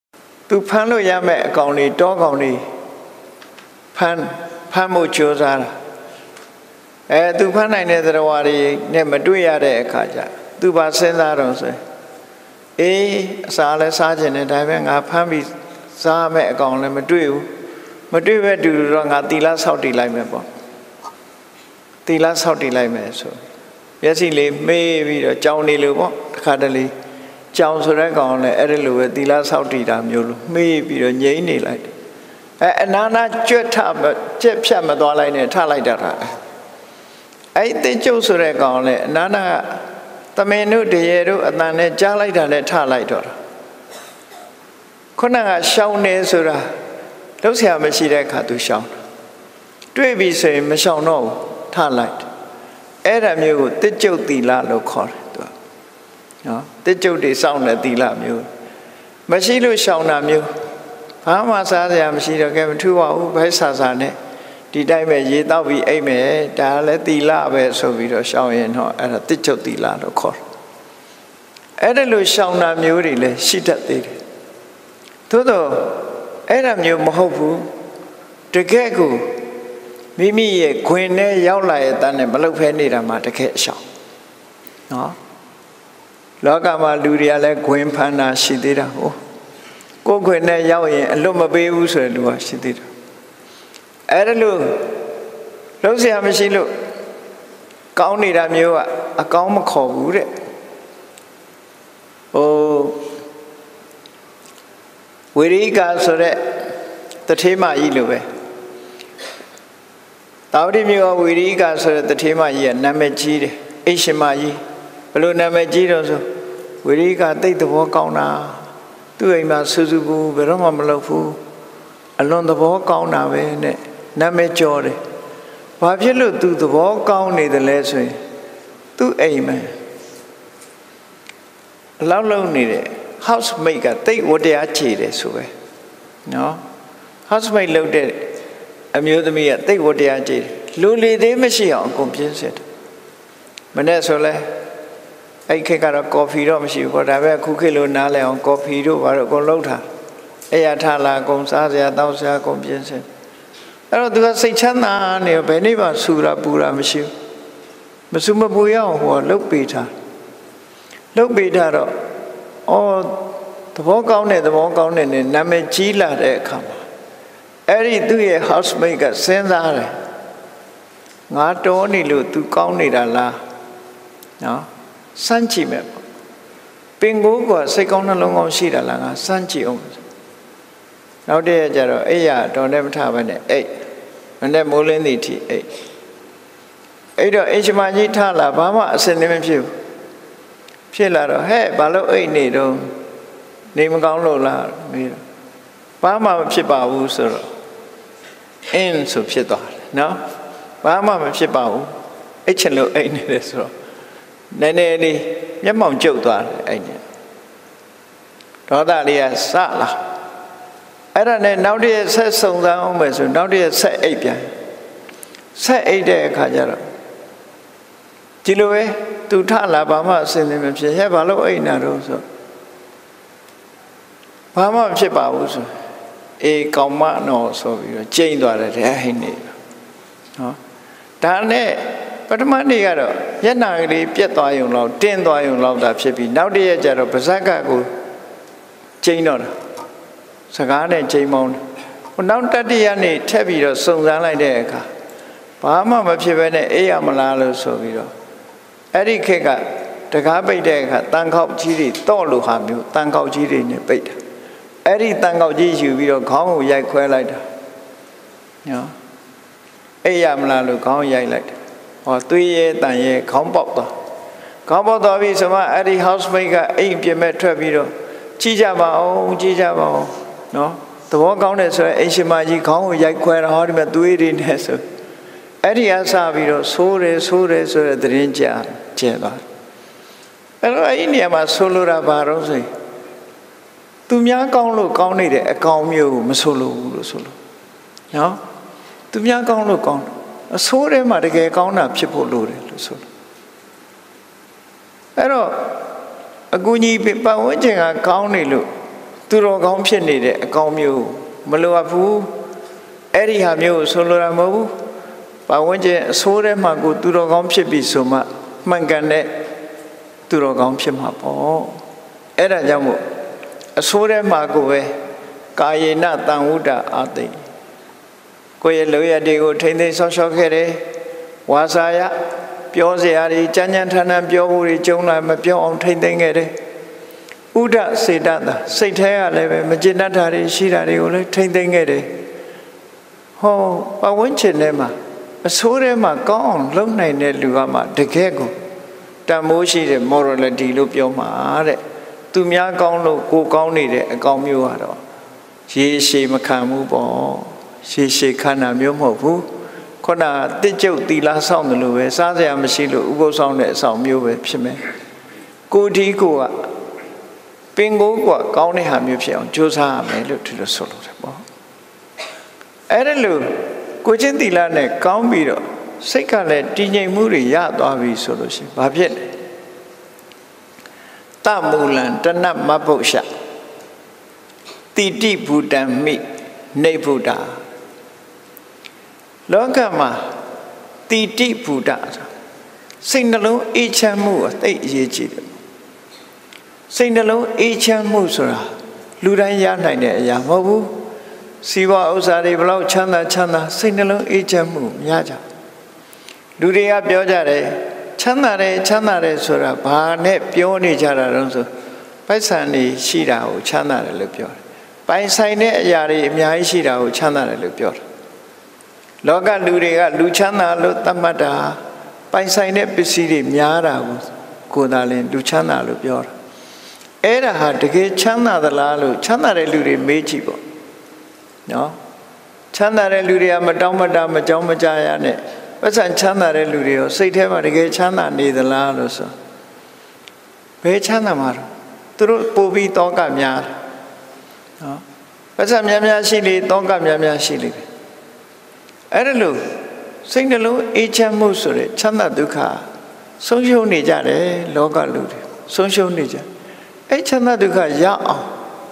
tu phan lo ya mẹကောင်đi toကောင်đi phan phan một chỗ ra là ê tu phan này nè tờ hòa đi nè mà đuôi ra để khá chả tu bà sinh ra rồi rồi ê xa lấy xa trên này đại bé ngã phan bị xa mẹကောင်này mà đuôi mà đuôi về đủ rồi ngã tì lá sau tì lại mẹ bỏ tì lá sau tì lại mẹ rồi bây giờ lấy mê vì rồi cháu đi lưu bỏ khá đà lý cháu số đấy còn này ở lưu về tì lá sau tì làm nhiều luôn mê vì rồi nhấy này lại ê ná ná chết thả mà chết phép mà toa lại này thả lại đà ra ấy tế châu số đấy còn này ná ná ta mê nữ để rồi ở ta này chá lại đà này thả lại đà ra con nàng sau này số ra lúc xưa mà chỉ để khá tu sauတွေ့ပြီဆိုရင်မရှောင်တော့ထားလိုက်အဲ့ဒါမျိုးကိုတစ်ကျုပ်သီလလို့ခေါ်တယ်သူကနော်တစ်ကျုပ်တွေစောင့်တဲ့သီလမျိုးမရှိလို့ရှောင်တာမျိုးဘာမှစားစရာမရှိတော့ကဲမထူပါဘူးဘဲဆာဆာနဲ့ဒီတိုင်းပဲရေတောက်ပြီးအိပ်မယ်ဒါလည်းသီလပဲဆိုပြီးတော့ရှောင်ရင်တော့အဲ့ဒါတစ်ကျုပ်သီလလို့ခေါ်တယ်အဲ့ဒါလို့ရှောင်တာမျိုးတွေလည်းရှိတတ်သေးတယ်သို့တော့အဲ့ဒါမျိုးမဟုတ်ဘူးတကယ်ကိုမိမိရဲ့ခွင်နဲ့ရောက်လာရဲ့တန်းနဲ့မလုပ်ဖဲနေတာမှတကယ်ရှောင်နော်လောကမှာလူတွေကလည်းခွင်ဖန်တာရှိသေးတာဟိုကိုယ်ခွင်နဲ့ရောက်ရင်အလွတ်မပေးဘူးဆိုတဲ့လူကရှိသေးတယ်အဲ့ဒါလို့လုံးစရာမရှိလို့ကောင်းနေတာမျိုးကအကောင်းမခေါ်ဘူးတဲ့ဟိုဝိရိကဆိုတဲ့တထေးမကြီးလိုပဲတာဝတိမျိုးဝိရိကဆိုတဲ့တထေးမကြီးကနာမည်ကြီးတယ်အိရှင်မကြီးဘယ်လိုနာမည်ကြီးတော့ဆိုဝိရိကတိတ်သဘောကောင်းတာသူ့အိမ်မှာစူးစူးဘူးဘယ်တော့မှမလုပ်ဘူးအလွန်သဘောကောင်းတာပဲနဲ့နာမည်ကျော်တယ်ဘာဖြစ်လို့သူသဘောကောင်းနေတယ်လဲဆိုရင်သူ့အိမ်မှာအလောက်လုံးနေတဲ့ housemate ကတိတ်ဝတရားခြေတယ်ဆိုပဲနော် housemate လုပ်တဲ့အမျိုးသမီးကတိတ်ဝတရားခြေတယ်လူလေသေးမရှိအောင်အကုန်ပြင်းစစ်တယ်မနေ့ဆိုလဲအဲ့ခေတ်ကတော့ကော်ဖီတော့မရှိဘူးပေါ့ဒါပေမဲ့ခုခေတ်လိုနားလဲအောင်ကော်ဖီတို့ဘာလို့အကုန်လုံးထားအဲ့ရထားလာအကုန်စားစရာတောက်စရာအကုန်ပြင်းစစ်အဲ့တော့သူကစိတ်ချမ်းသာနေဘယ်နေ့မှဆူတာပူတာမရှိဘူးမဆူမပူရအောင်ဟိုလှုပ်ပေးထားလှုပ်ပေးထားတော့အော်သဘောကောင်းတဲ့သဘောကောင်းတဲ့နဲ့နာမည်ကြီးလာတဲ့အခါမှာအဲ့ဒီသူ့ရဲ့ housemate ကစဉ်းစားတယ်ငါတော်နေလို့ तू ကောင်းနေတာလားနော်စမ်းကြည့်မယ်ပေါ့ပင်ကိုကစိတ်ကောင်းနှလုံးကောင်းရှိတာလားငါစမ်းကြည့်အောင်နောက်တည့်ရကျတော့အဲ့ရတော်နဲ့မထဘဲနဲ့အဲ့မနဲ့မိုးလင်းသည့်ထိအဲ့အဲ့တော့အိမ်ရှမကြီးထလာဘာမှအစင်နေမဖြစ်ဘူးဖြစ်လာတော့ဟဲ့ဘာလို့အိတ်နေတော့နေမကောင်းလို့လားမေးတော့ဘာမှမဖြစ်ပါဘူးဆိုတော့အင်းဆိုဖြစ်သွားတယ်နော်ဘာမှမဖြစ်ပါဘူးအိတ်ချင်လို့အိတ်နေတယ်ဆိုတော့နည်းနည်းလေးမျက်မှောင်ကျုပ်သွားတယ်အဲ့ဒီဒေါသလေးကစလာအဲ့ဒါနဲ့နောက်တည့်ဆက်စုံစမ်းအောင်မယ်ဆိုနောက်တည့်ဆက်အိတ်ပြန်ဆက်အိတ်တဲ့အခါကျတော့ဒီလိုပဲသူထလာဘာမှအစင်နေမဖြစ်ဟဲ့ဘာလို့အိတ်နာတော့ဆိုဘာမှမဖြစ်ပါဘူးဆိုအေးကောင်းမနော်ဆိုပြီးတော့ကျိမ့်သွားတယ်တဲ့ဟိနေနော်ဒါနဲ့ပထမနေ့ကတော့မျက်နှာကလေးပြက်သွားရုံလောက်တင်းသွားရုံလောက်တာဖြစ်ပြီးနောက်တည့်ရက်ကျတော့ပါဇက်ကကိုကျိမ့်တော့တာစကားနဲ့ကျိမ့်မောင်းတယ်ဟိုနောက်တတိယနေ့ထပ်ပြီးတော့စုံစမ်းလိုက်တဲ့အခါဘာမှမဖြစ်ဘဲနဲ့အေးရမလားလို့ဆိုပြီးတော့အဲ့ဒီခေတ်ကတကားပိတ်တဲ့အခါတန်ခေါက်ကြီးတွေတော့လို့ဟာမျိုးတန်ခေါက်ကြီးတွေနဲ့ပိတ်တာအဲ့ဒီတန်ခေါက်ကြီးယူပြီးတော့ခေါင်းကိုရိုက်ခွဲလိုက်တာနော်အေးရမလားလို့ခေါင်းရိုက်လိုက်တယ်ဟောသွေးရဲတန်ရဲခေါင်းပေါက်သွားခေါင်းပေါက်သွားပြီဆိုမှအဲ့ဒီ housemate ကအိမ်ပြင်မဲ့ထွက်ပြီးတော့ကြည့်ကြပါအောင်ကြည့်ကြပါအောင်နော်သဘောကောင်းတယ်ဆိုရင်အိမ်ရှင်မကြီးခေါင်းကိုရိုက်ခွဲတာဟောဒီမှာသွေးတွေနဲ့ဆိုအဲ့ဒီအစားပြီးတော့ဆိုးတယ်ဆိုးတယ်ဆိုတဲ့သတင်းကြကျဲသွားအဲ့တော့အဲ့ဒီနေရာမှာဆိုလိုတာဘာတော့ဆိုရင်သူများကောင်းလို့ကောင်းနေတဲ့အကောင်မျိုးကိုမဆိုလိုဘူးလို့ဆိုလို့နော်သူများကောင်းလို့ကောင်းအဆိုးထဲမှာတကယ်ကောင်းတာဖြစ်ဖို့လိုတယ်လို့ဆိုလို့အဲ့တော့အကူကြီးပတ်ဝန်းကျင်ကကောင်းနေလို့သူတော်ကောင်းဖြစ်နေတဲ့အကောင်းမျိုးမလိုအပ်ဘူးအဲ့ဒီဟာမျိုးဆိုလိုတာမဟုတ်ဘူးဘာဝင်ကျအဆိုးထဲမှာကိုသူတော်ကောင်းဖြစ်ပြီဆိုမှမှန်ကန်တဲ့သူတော်ကောင်းဖြစ်မှာပေါ့အဲ့ဒါကြောင့်မို့အဆိုးထဲမှာကိုပဲကာယေနတန်ဝုဒ္ဒအာတိကိုယ့်ရဲ့လောရတွေကိုထိမ့်သိမ်းဆောက်ရှောက်ခဲ့တယ်ဝါစာယပြောစရာတွေကြမ်းကြမ်းထန်ထန်ပြောဖို့တွေကြုံလာမပြောအောင်ထိမ့်သိမ်းခဲ့တယ်ဥဒ္ဒစေတသာစိတ်ထဲကလည်းပဲမကျေနပ်တာတွေရှိတာတွေကိုလည်းထိမ့်သိမ်းခဲ့တယ်ဟောပဝန်းကျင်ထဲမှာအဆိုးထဲမှာကောင်းအောင်လုပ်နိုင်တဲ့လူကမှတကယ်ကိုတန်မိုးရှိတဲ့ morality လို့ပြောမှာတဲ့သူများကောင်းလို့ကိုကောင်းနေတဲ့အကောင်းမျိုးကတော့ရေရှည်မခံဘူးပေါ့ရေရှည်ခံတာမျိုးမဟုတ်ဘူးခုနတစ်ကျုပ်တီလာဆောင်တယ်လို့ပဲစားစရာမရှိလို့ဥပုသ်ဆောင်တဲ့အဆောင်မျိုးပဲဖြစ်မယ်ကိုဒီကိုကပင်ကိုကကောင်းတဲ့ဟာမျိုးဖြစ်အောင်ကြိုးစားရမယ်လို့ဒီလိုဆိုလို့တယ်ပေါ့အဲ့ဒါလို့ကိုချင်းတီလာနဲ့ကောင်းပြီးတော့စိတ်ကလည်းတည်ငြိမ်မှုတွေရသွားပြီဆိုလို့ရှိရင်ဘာဖြစ်လဲတမူလံတဏမဗုဒ္ဓတိတိဘူတံမိနေဗုဒ္ဓလောကမှာတိတိဘူတစိတ်နှလုံးအေးချမ်းမှုအသိအရေးကြီးတယ်စိတ်နှလုံးအေးချမ်းမှုဆိုတာလူတိုင်းရနိုင်တဲ့အရာမဟုတ်ဘူးစီးပွားဥစ္စာတွေဘလောက်ချမ်းသာချမ်းသာစိတ်နှလုံးအေးချမ်းမှုမရကြလူတွေကပြောကြတယ်ချမ်းသာတယ်ချမ်းသာတယ်ဆိုတာဘာနဲ့ပြောနေကြတာတော့ဆိုပိုက်ဆံတွေရှိတာကိုချမ်းသာတယ်လို့ပြောတယ်ပိုင်ဆိုင်တဲ့အရာတွေအများကြီးရှိတာကိုချမ်းသာတယ်လို့ပြောတယ်လောကလူတွေကလူချမ်းသာလို့သတ်မှတ်တာပိုင်ဆိုင်တဲ့ပစ္စည်းတွေများတာကိုကိုယ်သာလင်လူချမ်းသာလို့ပြောတာအဲ့ဒါဟာတကယ်ချမ်းသာသလားလို့ချမ်းသာတဲ့လူတွေမေးကြည့်ပေါ့နော်ချမ်းသာတဲ့လူတွေကမတောင်းမတမကြောင်းမကြရနဲ့ပတ်စံချမ်းသာတဲ့လူတွေရောစိတ်ထဲမှာတကယ်ချမ်းသာနေသလားလို့ဆိုဘယ်ချမ်းသာမှာတော့သူတို့ပို့ပြီးတောကများတယ်နော်ပတ်စံများများရှိလေတောကများများရှိလေအဲ့ဒါလို့စိတ်နှလုံးအေးချမ်းမှုဆိုတဲ့ချမ်းသာဒုက္ခဆုံးရှုံးနေကြတယ်လောကလူတွေဆုံးရှုံးနေကြအဲ့ချမ်းသာဒုက္ခရအောင်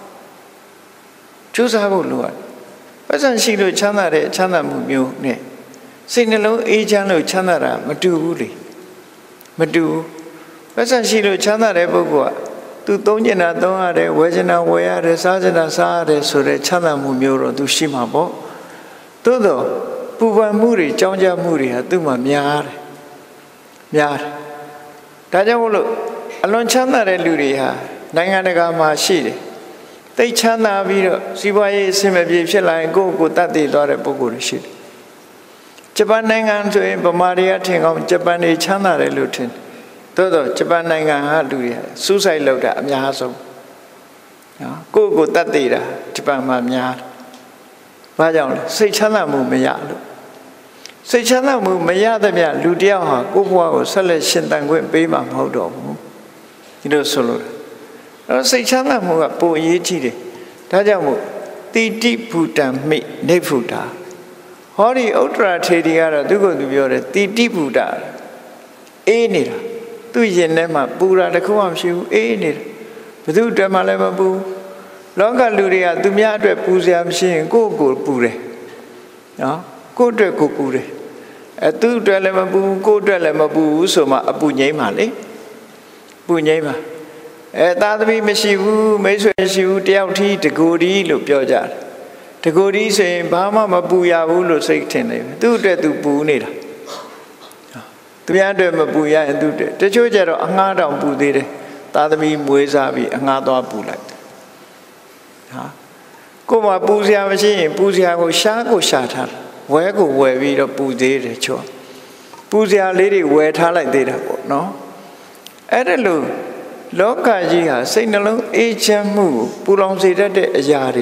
ကြိုးစားဖို့လိုရတယ်ပတ်စံရှိလို့ချမ်းသာတဲ့ချမ်းသာမှုမျိုးနဲ့စိတ်နှလုံးအေးချမ်းလို့ချမ်းသာတာမတူဘူးလေမတူဘူးပတ်စံရှိလို့ချမ်းသာတဲ့ပုဂ္ဂိုလ်ကသူသုံးကျင်တာသုံးရတယ်ဝယ်ကျင်တာဝယ်ရတယ်စားကျင်တာစားရတယ်ဆိုတဲ့ချမ်းသာမှုမျိုးတော့သူရှိမှာပေါ့သို့တော့ပူပန်မှုတွေကြောင်းကြမှုတွေဟာသူ့မှာများတယ်များတယ်ဒါကြောင့်မို့လို့အလွန်ချမ်းသာတဲ့လူတွေဟာနိုင်ငံတကာမှာရှိတယ်သိချမ်းသာပြီးတော့စီးပွားရေးအဆင်မပြေဖြစ်လာရင်ကိုယ့်ကိုယ်တတ်သိသွားတဲ့ပုဂ္ဂိုလ်တွေရှိတယ်ဂျပန်နိုင်ငံဆိုရင်ဗမာတွေကထင်ကောင်းဂျပန်တွေချမ်းသာတယ်လို့ထင်သို့တော့ဂျပန်နိုင်ငံဟာလူတွေစူးစိုက်လုပ်တာအများဆုံးနော်ကိုယ့်ကိုယ်တတ်သိတာဂျပန်မှာများတယ်ဘာကြောင့်လဲစိတ်ချမ်းသာမှုမရလို့စိတ်ချမ်းသာမှုမရတဲ့မြလူတယောက်ဟာကိုယ့်ဘဝကိုဆက်လက်ရှင်သန်ခွင့်ပေးမှာမဟုတ်တော့ဘူးဒီလိုဆိုလို့အဲစိတ်ချမ်းသာမှုကပိုအရေးကြီးတယ်ဒါကြောင့်မို့တိတိဘူတံမိနေဗုဒ္ဓဟောဒီဥတ္တရာထေဒီကတော့သူကသူပြောတယ်တိတိဘူတအေးနေတာသူရင်ထဲမှာပူတာတခုမှမရှိဘူးအေးနေတာဘယ်သူအတွက်မှလည်းမပူလောကလူတွေကသူများအတွက်ပူစရာမရှိရင်ကိုယ့်ကိုယ်ပူတယ်နော်ကိုယ့်အတွက်ကိုယ်ပူတယ်အဲသူ့အတွက်လည်းမပူကိုယ့်အတွက်လည်းမပူဘူးဆိုမှအပူငြိမ်းပါလေပူငြိမ်းပါအဲသာသမီမရှိဘူးမိတ်ဆွေမရှိဘူးတယောက်ထီးတကူဒီလို့ပြောကြတယ်တကူဒီဆိုရင်ဘာမှမပူရဘူးလို့စိတ်ထင်နေတယ်သူ့အတွက်သူပူနေတာသူများအတွက်မပူရရင်သူ့အတွက်တချို့ကျတော့အငှားတောင်ပူသေးတယ်သာသမီမွေးစားပြီးအငှားသွားပူလိုက်ဟာကိုယ်မှာပူစရာမရှိရင်ပူစရာကိုရှားကိုရှားထားဝဲကိုဝဲပြီးတော့ပူသေးတယ်ချောပူစရာလေးတွေဝဲထားလိုက်သေးတာပေါ့နော်အဲ့ဒါလို့လောကကြီးဟာစိတ်နှလုံးအေးချမ်းမှုကိုပူလောင်စေတတ်တဲ့အရာတွေ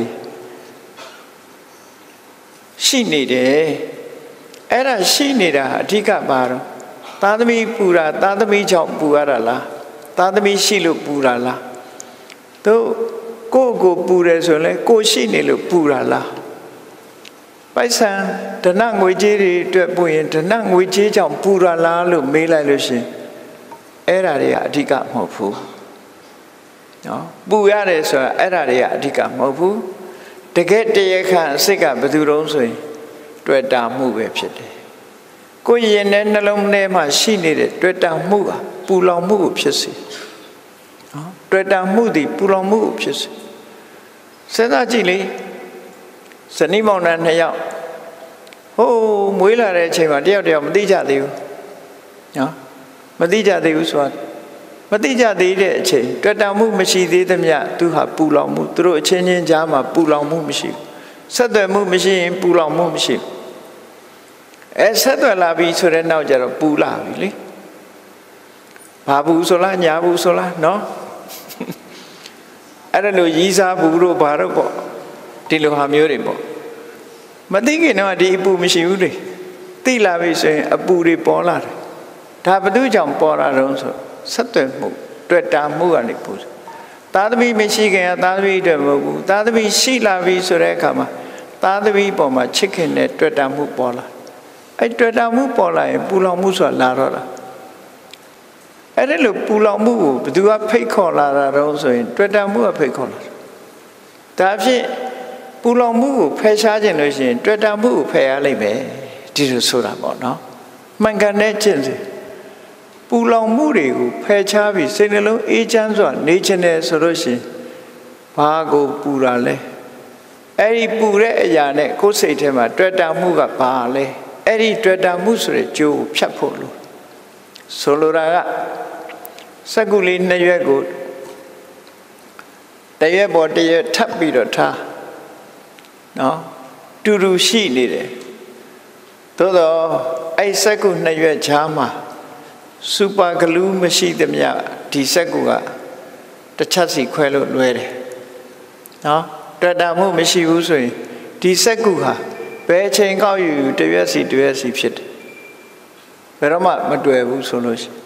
ရှိနေတယ်အဲ့ဒါရှိနေတာအဓိကပါတော့သာသမီပူတာသာသမီကြောင့်ပူရတာလားသာသမီရှိလို့ပူတာလားတို့ကိုယ့်ကိုပူတယ်ဆိုရင်လေကိုရှိနေလို့ပူတာလားပိုက်ဆံဓနငွေကြေးတွေအတွက်ပူရင်ဓနငွေကြေးကြောင့်ပူတာလားလို့မေးလိုက်လို့ရှင်အဲ့ဒါတွေကအဓိကမဟုတ်ဘူးနော်ပူရတယ်ဆိုတာအဲ့ဒါတွေကအဓိကမဟုတ်ဘူးတကယ်တရားခံအစိတ်ကဘယ်သူတုံးဆိုရင်တွေ့တာမှုပဲဖြစ်တယ်ကိုယ်ရင်နဲ့နှလုံးထဲမှာရှိနေတဲ့တွေ့တာမှုကပူလောင်မှုကိုဖြစ်စေနော်တွေ့တာမှုဒီပူလောင်မှုကိုဖြစ်စေစဉ်းစားကြည့်လေဇနီးမောင်နှံနှစ်ယောက်ဟိုးမွေးလာတဲ့အချိန်မှာတယောက်တယောက်မသိကြသေးဘူးနော်မသိကြသေးဘူးဆိုတာမသိကြသေးတဲ့အချိန်တွေ့တာမှုမရှိသေးသမျှသူဟာပူလောင်မှုသူတို့အချင်းချင်းကြားမှာပူလောင်မှုမရှိဘူးဆက်သွယ်မှုမရှိရင်ပူလောင်မှုမရှိဘူးအဲဆက်သွယ်လာပြီဆိုတဲ့နောက်ကျတော့ပူလာပြီလေဘာဘူးဆိုလားညာဘူးဆိုလားနော်အဲ့ဒါလို့ရီးစားဘူးတို့ဘာတို့ပေါ့ဒီလိုဟာမျိုးတွေပေါ့မသိခင်တော့ဒီအပူမရှိဘူးလေသိလာပြီဆိုရင်အပူတွေပေါ်လာတယ်ဒါဘယ်သူကြောင့်ပေါ်လာတော့ဆိုဆက်သွယ်မှုတွေ့တာမှုကနေပူသားသမီးမရှိခင်ကသားသမီးတွေမဟုတ်ဘူးသားသမီးရှိလာပြီဆိုတဲ့အခါမှာသားသမီးပေါ်မှာချစ်ခင်တဲ့တွေ့တာမှုပေါ်လာအဲ့တွေ့တာမှုပေါ်လာရင်ပူလောင်မှုဆိုတာလာတော့တာအဲ့ဒါလို့ပူလောင်မှုကိုဘယ်သူကဖိတ်ခေါ်လာတာတော့ဆိုရင်တွေ့တာမှုကဖိတ်ခေါ်လာဒါဖြင့်ပူလောင်မှုကိုဖယ်ရှားခြင်းလို့ရှိရင်တွေ့တာမှုကိုဖယ်ရလိမ့်မယ်ဒီလိုဆိုတာပေါ့နော်မှန်ကန်တဲ့ကျင့်စဉ်ပူလောင်မှုတွေကိုဖယ်ရှားပြီးစိတ်နှလုံးအေးချမ်းစွာနေခြင်းနဲ့ဆိုလို့ရှိရင်ဘာကိုပူတာလဲအဲ့ဒီပူတဲ့အရာနဲ့ကိုယ်စိတ်ထဲမှာတွေ့တာမှုကဘာလဲအဲ့ဒီတွေ့တာမှုဆိုတဲ့ကြိုးကိုဖြတ်ဖို့လို့ဆိုလိုတာကစက္ကူလေးနှစ်ရွက်ကိုတရွက်ပေါ်တရွက်ထပ်ပြီးတော့ထားနော်တူတူရှိနေတယ်သို့တော့အဲ့စက္ကူနှစ်ရွက်ချားမှာစူပါဂလူးမရှိသမျှဒီစက္ကူကတစ်ချက်စီခွဲလို့လွဲတယ်နော်တွေ့တာမှုမရှိဘူးဆိုရင်ဒီစက္ကူဟာဘယ်ချိန်ကောက်ယူတရွက်စီတရွက်စီဖြစ်တယ်ဘယ်တော့မှမတွေ့ဘူးဆိုလို့ရှိရင်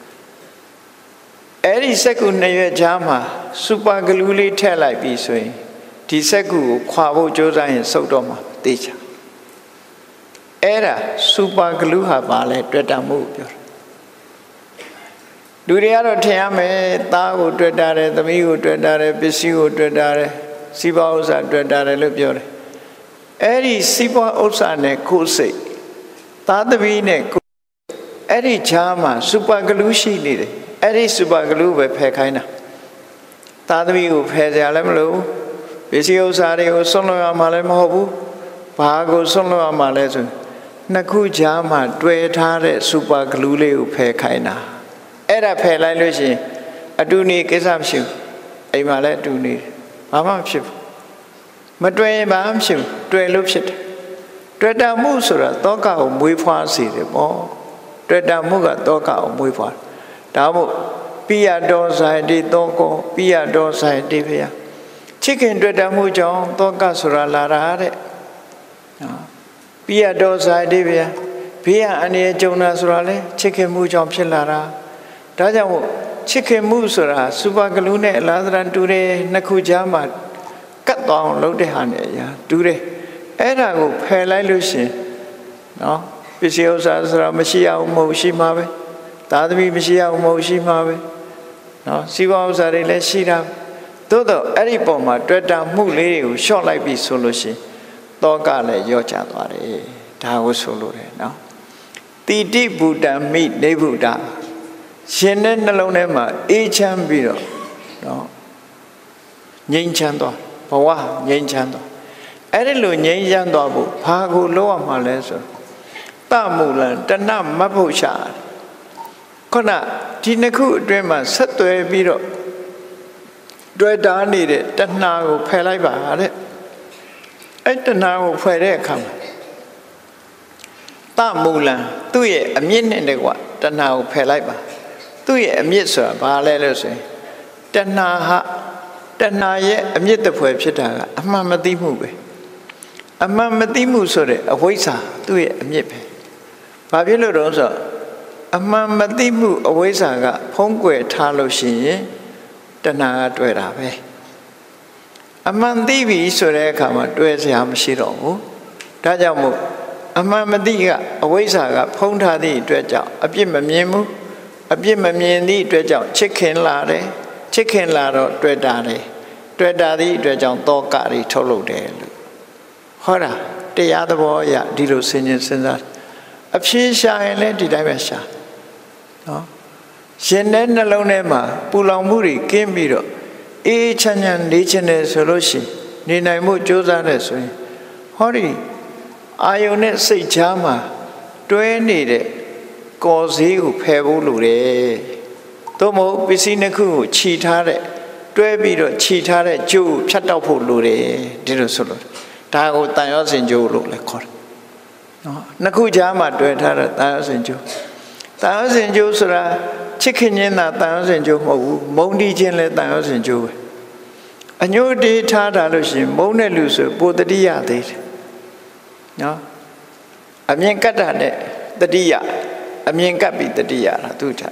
အဲ့ဒီစက္ကူနှစ်ရွက်ချားမှာစူပါဂလူးလေးထည့်လိုက်ပြီးဆိုရင်ဒီစက္ကူကိုခွာဖို့ကြိုးစားရင်စုပ်တော့မှာသိချာအဲ့ဒါစူပါဂလူးဟာပါလဲတွေ့တာမှုပြောတယ်လူတွေကတော့ထင်ရမယ်သားကိုတွေ့တာတယ်သမီးကိုတွေ့တာတယ်ပစ္စည်းကိုတွေ့တာတယ်စီးပွားဥစ္စာတွေ့တာတယ်လို့ပြောတယ်အဲ့ဒီစီးပွားဥစ္စာနဲ့ကိုယ်စိတ်သားသမီးနဲ့ကိုယ်အဲ့ဒီချားမှာစူပါဂလူးရှိနေတယ်အဲ့ဒီစူပါဂလူးပဲဖယ်ခိုင်းတာသားသမီးကိုဖယ်ကြလည်းမလို့ပစ္စည်းဥစ္စာတွေကိုဆွန့်လွတ်ရမှာလည်းမဟုတ်ဘူးဘာကိုဆွန့်လွတ်ရမှာလဲဆိုနှစ်ခုချားမှာတွေ့ထားတဲ့စူပါဂလူးလေးကိုဖယ်ခိုင်းတာအဲ့ဒါဖယ်လိုက်လို့ရှိရင်အတူနေကိစ္စမရှိဘူးအိမ်မှာလည်းအတူနေဘာမှမဖြစ်ဘူးမတွေ့ရင်ဘာမှမဖြစ်ဘူးတွေ့လို့ဖြစ်တယ်တွေ့တာမှုဆိုတာတောကကိုမွေးဖွားစေတယ်ပေါ့တွေ့တာမှုကတောကကိုမွေးဖွားဒါမို့ပိယတော်ဆိုင်တိတောကောပိယတော်ဆိုင်တိဖေယချစ်ခင်တွေ့တာမှုကြောင့်တောကဆိုတာလာတာတဲ့နော်ပိယတော်ဆိုင်တိဖေယဘေးရန်အနေကြုံတာဆိုတာလေချစ်ခင်မှုကြောင့်ဖြစ်လာတာဒါကြောင့်မို့ချစ်ခင်မှုဆိုတာစူပါဂလူးနဲ့အလားသဏ္ဍာန်တူတယ်နှစ်ခုကြားမှာကတ်သွားအောင်လုပ်တဲ့ဟာနဲ့အရာတူတယ်အဲ့ဒါကိုဖယ်လိုက်လို့ရှင်နော်ပစ္စည်းဥစ္စာဆိုတာမရှိအောင်မဟုတ်ရှိမှာပဲသားသမီးမရှိအောင်မဟုတ်ရှိမှာပဲနော်စီးပွားဥစ္စာတွေလည်းရှိတာသို့တော့အဲ့ဒီပုံမှာတွေ့တာမှုလေးတွေကိုရှော့လိုက်ပြီဆိုလို့ရှင်တောကလည်းရော့ချသွားတယ်ဒါကိုဆိုလို့တယ်နော်တိတိဘူတံမိနေဗုဒ္ဓရှင်တဲ့နှလုံးထဲမှာအေးချမ်းပြီးတော့နော်ငြိမ်းချမ်းသွားဘဝငြိမ်းချမ်းသွားအဲ့ဒီလိုငြိမ်းချမ်းသွားဖို့ဘာကိုလုပ်ရမှာလဲဆိုတမူလံတဏမတ်ဖို့ရှာခုနဒီနှစ်ခုအတွင်းမှာဆက်သွယ်ပြီးတော့တွေ့တာနေတဲ့တဏှာကိုဖယ်လိုက်ပါတဲ့အဲ့တဏှာကိုဖယ်တဲ့အခါမှာတမူလံသူ့ရဲ့အမြင့်နဲ့တကွတဏှာကိုဖယ်လိုက်ပါသူ့ရဲ့အမြင့်ဆိုတာဘာလဲလို့ဆိုရင်တဏှာဟာတဏှာရဲ့အမြင့်တစ်ဖွဲ့ဖြစ်တာကအမှန်မသိမှုပဲအမှန်မသိမှုဆိုတဲ့အဝိဇ္ဇာသူ့ရဲ့အမြင့်ပဲဘာဖြစ်လို့တော့ဆိုအမှန်မသိမှုအဝိဇ္ဇာကဖုံးကွယ်ထားလို့ရှိရင်တဏှာကတွေ့တာပဲအမှန်သိပြီဆိုတဲ့အခါမှာတွေ့စရာမရှိတော့ဘူးဒါကြောင့်မို့အမှန်မသိကအဝိဇ္ဇာကဖုံးထားသည့်အတွက်ကြောင့်အပြစ်မမြင်ဘူးအပြစ်မမြင်သည့်အတွက်ကြောင့်ချစ်ခင်လာတယ်ချ chích khen là đóတွေ့ta đấyတွေ့ta điတွေ့trong to cả đi thâu lục đấy hỏi là để giá đó bao giờ đi đâu sinh nhân sinh ra ấp xí sai lên đi đây mà sao đó hiện nay nó lâu nay mà bu lòng bu đi kiếm bị rồi ý chân nhân lý chân này số lối xí nên này mua chỗ ra này rồi hỏi đi ai yêu này xây cha màတွေ့နေတဲ့ကော်စည်းကိုဖယ်ဖို့လိုတယ်။သို့မဟုတ်ပစ္စည်းနှစ်ခုကိုခြိထားတဲ့တွဲပြီးတော့ခြိထားတဲ့ကျိုးဖြတ်တောက်ဖို့လိုတယ်ဒီလိုဆိုလို့ဒါကိုတန်ရောစင်ကျိုးလို့လည်းခေါ်တယ်။နော်နှစ်ခုကြားမှာတွဲထားတဲ့တန်ရောစင်ကျိုးတန်ရောစင်ကျိုးဆိုတာချစ်ခင်ခြင်းသာတန်ရောစင်ကျိုးမဟုတ်ဘူးမုန်းတီးခြင်းလည်းတန်ရောစင်ကျိုးပဲ။အညို့တေးထားတာလို့ရှိရင်မုန်းတဲ့လူဆိုပိုတတိယသေးတယ်။နော်အမြင်ကတ်တာနဲ့တတိယအမြင်ကပ်ပြီးတတိယလားသူထား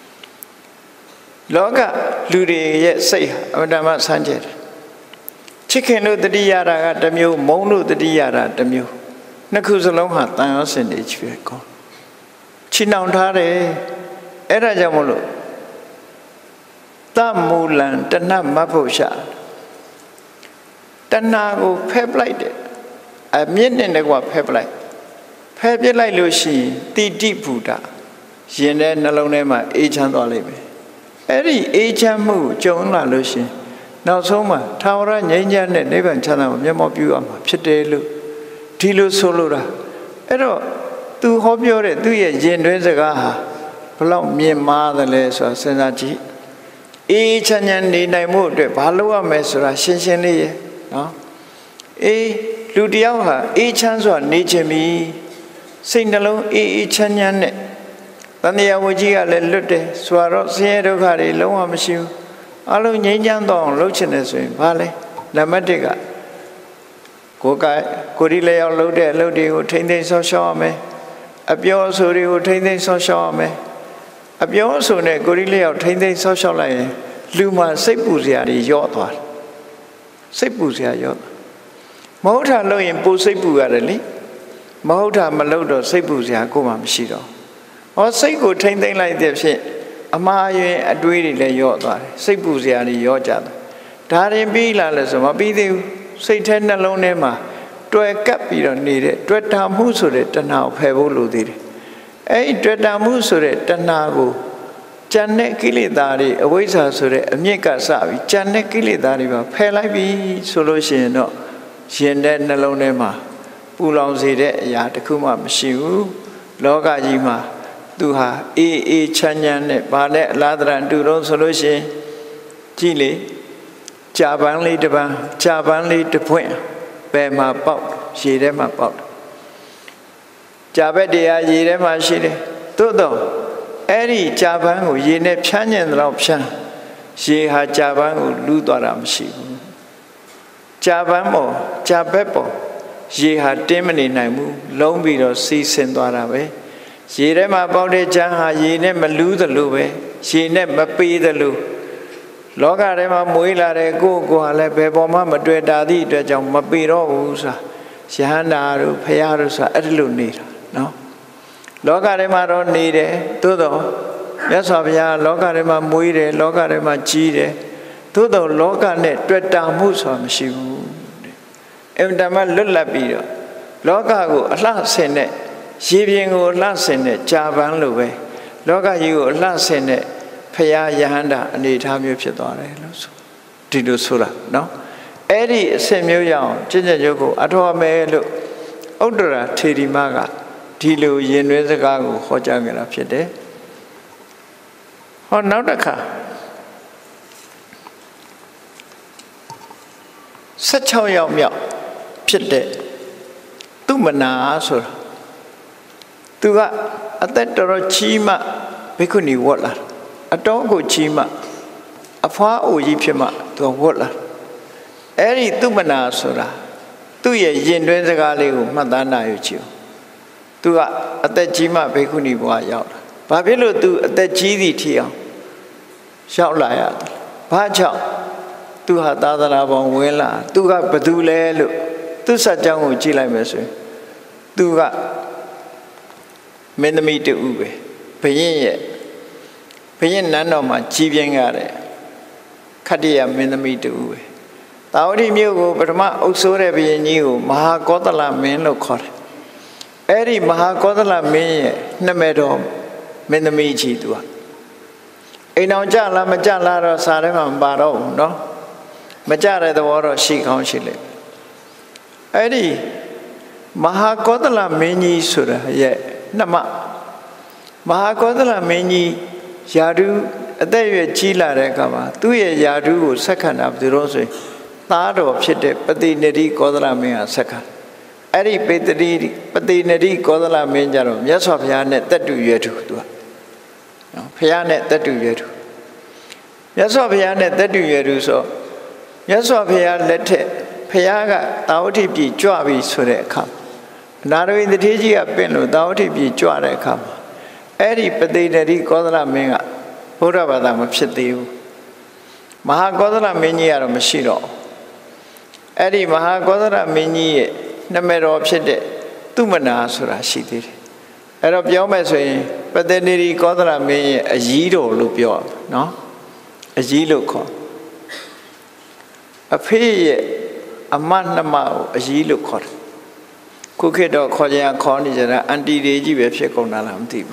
လောကလူတွေရဲ့စိတ်ဟာအမှန်တမ်းဆန်းကျဲတယ်ချစ်ခင်လို့တတိယတာကတစ်မျိုးမုန်းလို့တတိယတာတစ်မျိုးနှစ်ခုစလုံးဟာတန်ရောစင်နေချွေကောချီနှောင်ထားတယ်အဲ့ဒါကြောင့်မလို့တမူလံတဏမတ်ဖို့ရှာတဏကိုဖယ်ပလိုက်တယ်အမြင့်နဲ့ကွာဖယ်ပလိုက်ဖယ်ပြစ်လိုက်လို့ရှိရင်တိတိဘုဒ္ဓရင်တဲ့နှလုံးထဲမှာအေးချမ်းသွားလိမ့်မယ်အဲ့ဒီအေးချမ်းမှုကြုံလာလို့ရှိရင်နောက်ဆုံးမှာထာဝရငြိမ်းချမ်းတဲ့နိဗ္ဗာန်ချမ်းသာကိုမျက်မှောက်ပြုရမှာဖြစ်တယ်လို့ဒီလိုဆိုလိုတာအဲ့တော့သူဟောပြောတဲ့သူ့ရဲ့ရင်တွင်းစကားဟာဘလောက်မြင့်မားတယ်လဲဆိုတာစဉ်းစားကြည့်အေးချမ်းချမ်းနေနိုင်မှုအတွက်ဘာလုပ်ရမလဲဆိုတာရှင်းရှင်းလေးရနော်အေးလူတယောက်ဟာအေးချမ်းစွာနေခြင်းမီစိတ်နှလုံးအေးအေးချမ်းချမ်းနဲ့တန်တရားဝကြီးကလည်းလွတ်တယ်ဆိုတော့ဆင်းရဲဒုက္ခတွေလုံးဝမရှိဘူးအလုံးငြိမ်းချမ်းတော့အောင်လုပ်ချင်တယ်ဆိုရင်ဘာလဲနံပါတ်တစ်ကကိုယ်ကကိုယ်ဒီလျောက်လုပ်တဲ့အလုပ်တွေကိုထိမ့်သိမ်းဆောက်ရှောက်ရမယ်အပြောအဆိုတွေကိုထိမ့်သိမ်းဆောက်ရှောက်ရမယ်အပြောအဆိုနဲ့ကိုယ်ဒီလျောက်ထိမ့်သိမ်းဆောက်ရှောက်လိုက်ရင်လူမှာစိတ်ပူစရာတွေရော့သွားတယ်စိတ်ပူစရာရော့မဟုတ်တာလုပ်ရင်ပိုစိတ်ပူရတယ်လေမဟုတ်တာမလုပ်တော့စိတ်ပူစရာကိုမှမရှိတော့ဟောစိတ်ကိုထိမ့်သိမ့်လိုက်တဲ့ဖြင့်အမှားယွင်းအတွေးတွေလည်းရော့သွားတယ်စိတ်ပူစရာတွေရော့ကြတယ်ဒါရင်ပြီးလာလဲဆိုမပြီးသေးဘူးစိတ်ထဲနှလုံးထဲမှာတွယ်ကပ်ပြီးတော့နေတဲ့တွေ့တာမှုဆိုတဲ့တဏှာကိုဖယ်ဖို့လိုသေးတယ်အဲ့ဒီတွေ့တာမှုဆိုတဲ့တဏှာကိုကြံတဲ့ကိလေသာတွေအဝိဇ္ဇာဆိုတဲ့အမြင့်ကစပြီးကြံတဲ့ကိလေသာတွေပါဖယ်လိုက်ပြီဆိုလို့ရှိရင်တော့ရှင်တဲ့နှလုံးထဲမှာပူလောင်စေတဲ့အရာတစ်ခုမှမရှိဘူးလောကကြီးမှာသူဟာအေးအေးချမ်းချမ်းနဲ့ဗာနဲ့အလားတရတူတော့ဆိုလို့ရှိရင်ကြည့်လေကြာပန်းလေးတစ်ပန်းကြာပန်းလေးတစ်ပွင့်ဘယ်မှာပေါက်ရေထဲမှာပေါက်ကြာဘက်တရားရေထဲမှာရှိတယ်သို့တော့အဲ့ဒီကြာပန်းကိုရေနဲ့ဖြန်းညင်တော့ဖြန်းရေဟာကြာပန်းကိုလူးသွားတာမရှိဘူးကြာပန်းပေါ်ကြာဘက်ပေါ်ရေဟာတင်းမနေနိုင်ဘူးလုံးပြီးတော့စီးဆင်းသွားတာပဲရေထဲမှာပေါက်တဲ့ချမ်းဟာရေနဲ့မလူးသလိုပဲရေနဲ့မပေးသလိုလောကထဲမှာမွေးလာတဲ့ကိုယ့်ကိုယ်ဟာလည်းဘယ်ပေါ်မှမတွေ့တာသည့်အတွက်ကြောင့်မပေးတော့ဘူးဆိုတာယဟန္တာတို့ဖရာတို့ဆိုတာအဲ့ဒီလိုနေတာနော်လောကထဲမှာတော့နေတယ်သို့တော့မြတ်စွာဘုရားလောကထဲမှာမွေးတယ်လောကထဲမှာကြီးတယ်သို့တော့လောကနဲ့တွေ့တာမှုဆိုတာမရှိဘူးအင်တမလွတ်လပ်ပြီးတော့လောကကိုအလှဆင်တဲ့ရေပြင်ကိုအလှဆင်တဲ့ကြာပန်းလိုပဲလောကကြီးကိုအလှဆင်တဲ့ဖရာယဟန္တာအနေထားမျိုးဖြစ်သွားတယ်လို့ဆိုဒီလိုဆိုတာနော်အဲ့ဒီအစစ်မျိုးရအောင်ကျင့်ကြံကြုတ်ကိုအထောက်အမဲလို့ဥဒ္ဒရာထေရီမကဒီလိုရင်တွင်းစကားကိုဟောကြားကြတာဖြစ်တယ်ဟောနောက်တစ်ခါ十六ယောက်မြောက်ဖြစ်တဲ့သူမနာဆိုတာသူကအသက်တော်တော်ကြီးမှဘိက္ခုနီဝတ်လာအတော်ကိုကြီးမှအဖွားအိုကြီးဖြစ်မှသူဝတ်လာအဲ့ဒီသူမနာဆိုတာသူ့ရဲ့ရင်တွင်းစကားလေးကိုမှတ်သားနိုင်ရချင်သူကအသက်ကြီးမှဘိက္ခုနီဘဝရောက်လာဘာဖြစ်လို့သူအသက်ကြီးသည်ထီအောင်ရောက်လာရဘာကြောင့်သူဟာသာသနာပေါ်ဝင်လာသူကဘသူလဲလို့သူစัจကြောင်းကိုကြည့်လိုက်မယ်ဆိုရင်သူကမင်းသမီးတူပဲဘုရင်ရဲ့ဘုရင်နန်းတော်မှာကြီးပြင်းရတဲ့ Khatiya Mindami tu. Tauri Mugo, but Ma Uksure Binu, Mahakotala Menlo Kor. Eri Mahakotala Me, Namedo, Mindamichi to. In Ojala Majala Sarema Baro, no? Majara the water she council. Eri Mahakotala Meni Sura, ye, Nama Mahakotala Meni Yadu. They were Chila Rekama, two years Yadu, second of the Rose, third of Shete, Patineri Kodala Mea, second. Eri Petri, Patineri Kodala Menjaro, yes of Yanet, that do you to do. Pianet, that do you do. Yes of Yanet, that do you do so. Yes of Yan let Piaga, Tauti be Joabi Sure come. Now in the Tiji of Penu, Tauti be Joare come. Eri Patineri Kodala Mea. Buddha Vadam of Shitivu Mahagodara Mini are a Mashiro Eddie Mahagodara Mini, Namero of Shede, Tumana Sura she did. Arab Yomase, but then he Godara me a Yido Lupio, no? A Yiluko. A pay a man namao, a Yilukot. Cookie dog Koya Cornish and Anti Deji Webshekon Tibu.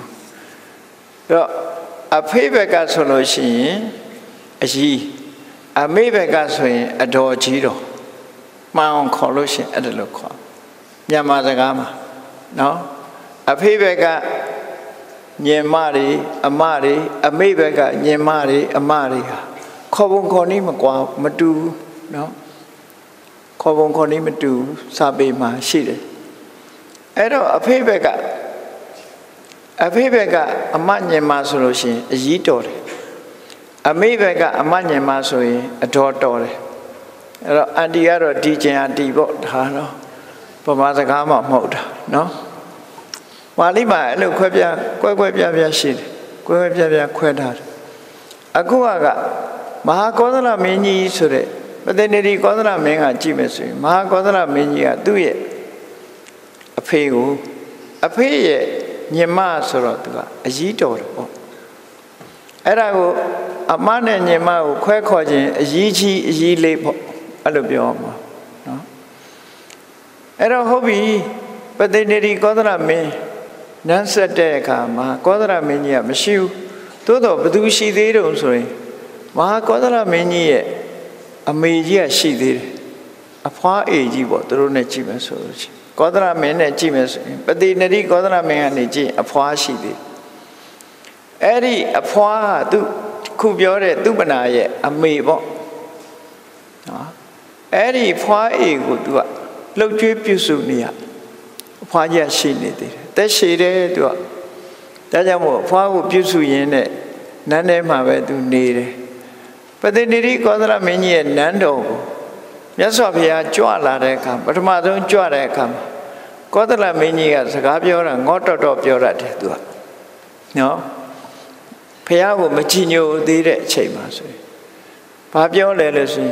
A payback solution, a she, a mayback swing, a door Giro, my own collusion at the local. Yamadagama, no? A payback, Nyemari, a Mari, a mayback, Nyemari, a Maria. Cobon Coni Magua, Madu, no? Cobon Coni Madu, Sabima, she. Edo, a payback. A payback, a manya masolution, a yitore. A mayback, a manya masoi, a tortore. And the other D J and D bot, no? Pomazagama mode, no? Walima, look, Quabia, Quabia shit, Quabia quedat. A guaga, Mahakodala mini sure, but then the Kodala menga jimesu, Mahakodala minia do it. A payu, a pay. Nyema Sorotka, a Yitor. Erago, a man and Yema, Quackojin, a Yichi, Yi Lepo, Alubioma. Era hobby, but they nearly Godra me, Nansa Deca, Ma Godra Menia, Mashu, Todo, but do she did also. Ma Godra Menia, a media she did. A far age, what the Runachima Solution. Godra men and Jimus, but the Neri Godra man and G, a poor she did. Eddie, a poor do Kubiore, Dubanaye, a mebo. Eddie, poor ego do look to Pusunia. Poor yes, she needed. That she did do that. I will poor Pusu in it, none of my do need it. But the Neri Godra many and Nando. Yes, of here, Joala Recam, but my own Joa Recam. Godala Minia, Sagabio, and Goto of your rat. No? Piago Machinio did it, Chambers. Pabio Lelesi.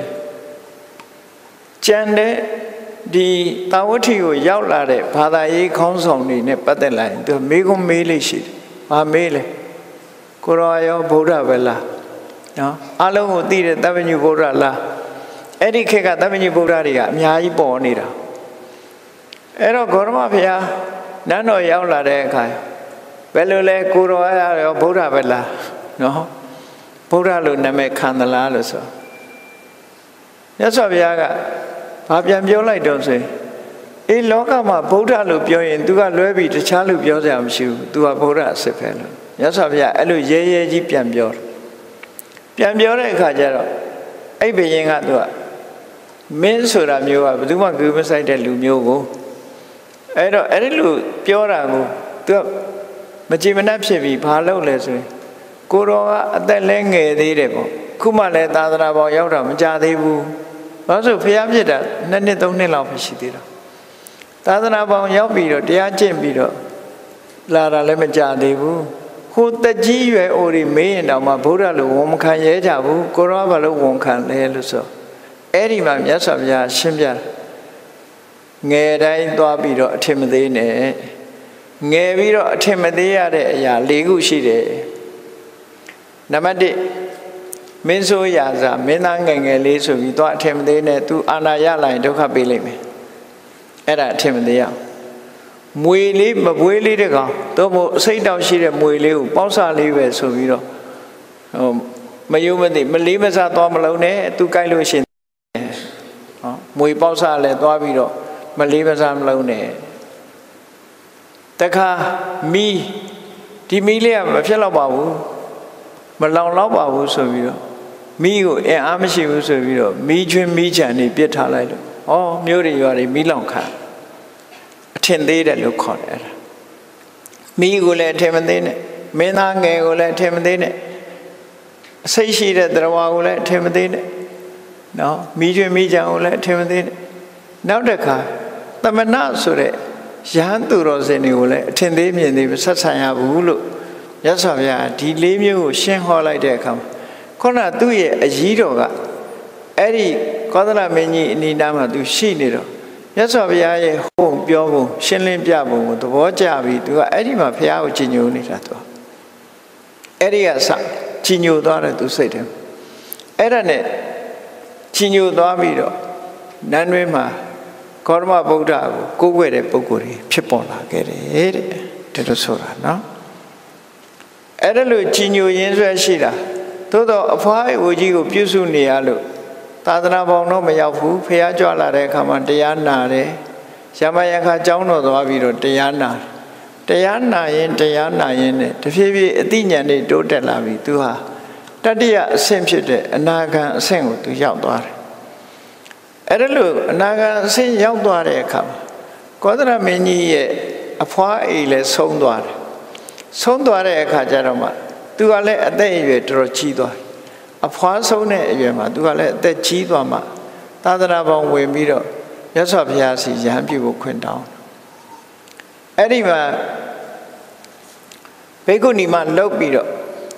Chande, the Tawati, Yaulade, Padai, Consong in a Pataline, the Mego Mele sheet, Mamele, Coroyo, Boda Vella. No? Along did it, Avenue Boda La. Eddie Keka, Avenue Bodaria, Miai Bonita. Ero Gorma Pia, Nano Yaula Rekai. Velule Kuro Boda Vella. No? Boda Luname Candala so. Yes, of Yaga. Papiam Yola don't say. A Lokama Boda Lupio and do a lobby to Chalu Biosam shoe, do a Boda Sepello. Yes, of Ya, Elu Ye Ye Piambior. Piambiore Kajaro. A being at the Mensura Mua, but do one good beside the Lumio. I don't Edilu, Piorago. Majimanapsi, Palo Leslie. Kuroa at the Lenge de Debo. Kumale Tadrabo Yoram, Jadibu. Also, Piamida, Nani don't know Shitira. Tadrabo Yobido, Diajimbido. Lara Lemajadibu. Who the G or remain on my Buddha Lum can Yajabu, Korava Lum can Leluso. Eddie Mam Yasavia, Shimja. Nedai Dobido, Timothy. Neviro, Timothy, ya Legu Shide. Namadi mến số giả giả mến ta ngày ngày lý số vì tọa thêm thế này tu anaya lại đâu khác bị lấy mình ấy là thêm thế nào mùi lý mà mùi lý được không tôi một xây đau xí là mùi lý bao xa lý về số vì đó mà yêu mình thì mình lý mà ra to mà lâu nè tu cai lui xin mùi bao xa là to vì đó mà lý mà ra lâu nè tất cả mi thì mi lý mà phải lo bảo mà lo lo bảo số vì đó mi của em ám sĩ của số vì đó mi chuyên mi chẳng đi biết thà lại được oh nhớ đi vào đi mi lòng khá thiên thế để lúc khỏi ra mi của lại thêm thế này mấy nàng nghe của lại thêm thế này xây xí để đào của lại thêm thế này đó mi chuyên mi chẳng của lại thêm thế này nào được cả ta mà nói số đấy gián tu rồi sẽ nhiều lại thiên thế miền thì sát sanh à vũ lục nhất sao vậy đi lấy miêu sinh hoạt lại được không con nào tu ye gì đó cả ấy đi có thể là mình nhị ni nam mà tu xin đi rồi nhất sao bây giờ hồn biểu vùng sinh lên biểu vùng tu bỏ cha vì tu ấy đi mà phải ao chỉ nhiều này là tu ấy đi à sao chỉ nhiều đó là tu xây thêm ấy là này chỉ nhiều đó vì đó nên với mà có mà bố đạo cố quên để bố cố đi phải bỏ lại cái đấy để đó số là nó ấy là lúc chỉ nhiều nhân số gì đó tôi đó phải vô gì cũng biết số này à lúc ta đã bảo nó mới học phú phải cho là để khám ăn để ăn nào đấy xem mà yang khai cháu nó đó vì rồi để ăn nào để ăn nào yên để ăn nào yên đấy thì phía bên tí nhà này đốt để làm gì tu ha ta đi à xem chuyện đấy anh đang xem của tôi giáo toa ấy đó lúc anh đang xem giáo toa đấy khám có thể là mình như phải ý là sống toa sống toa đấy khá cho nó mà tu là ở đây về rồi chi toa à phá sâu này về mà tu là để chi toa mà ta đã bảo về mi rồi nhất sao bây giờ thì giảm bị bộ khuyên đau ấy đi mà bây giờ ni mà lâu bị rồi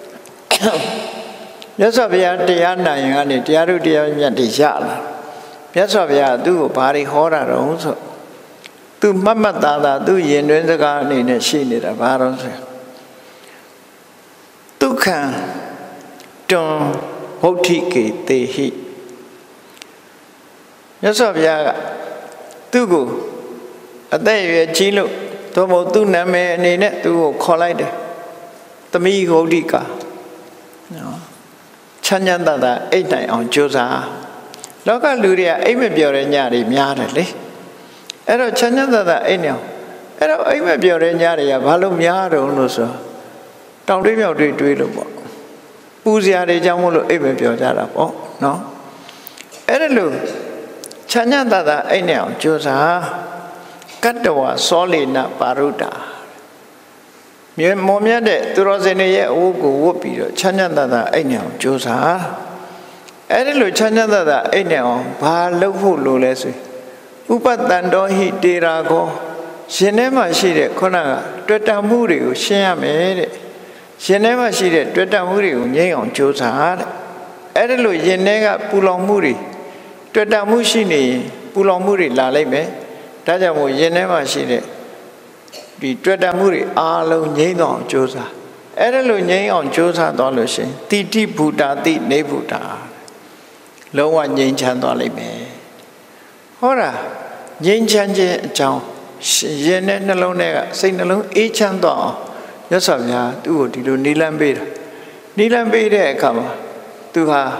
nhất sao bây giờ thì anh này anh này thì anh đi anh nhận thì trả là nhất sao bây giờ tu bà đi hỏi ra rồi không tu mất mất ta ta tu yên đến cái này này xin đi là bà rồi tu khang trong hậu thị kỳ tề hi nhất sao bây giờ tu của ở đây về chín lúc tôi một tu nam mẹ này nè tu khó lại đấy tâm ý hậu thị cả chân nhân ta ta ấy này ông chưa ra đó các lưu địa ấy mới biểu đến nhà đi nhà này đấy ấy đó chân nhân ta ta ấy nào ấy đó ấy mới biểu đến nhà đi à bao lâu nhà rồi nó sao trong đấy biểu tùy tùy luôn bỏ bu gia để trong một lúc ấy mới biểu ra là bỏ nó ấy đó luôn chân nhân ta ta ấy nào chưa ra cắt đầu xóa lên na paruta miền mồm nhá đấy tôi nói này ye ô cô ô bị rồi chân nhân ta ta ấy nào chưa ra ấy đó luôn chân nhân ta ta ấy nào ba lâu phụ luôn lấy rồi upatan đó hi tê ra go xin em mà xin đấy con nào tuyệt đam mưu điều xin em đấy xin em mà xin đấy tuyệt đam mưu điều nhảy on chiếu sát ấy đó luôn xin em cái bù long mưu đi tuyệt đam mưu xin này bù long mưu đi là lấy mấy đã cho một xin em mà xin đấy vì tuyệt đam mưu đi à lâu nhảy on chiếu sát ấy đó luôn nhảy on chiếu sát đó là xin ti ti bù đà ti nei bù đà lâu anh nhảy chán đó lấy mấy hóa ra nhảy chán chứ cháu yên này nó lâu này sinh nó lâu ít chán đó nhất sao nhà tu thì đồ ni lam bê ni lam bê đấy cả mà tu ha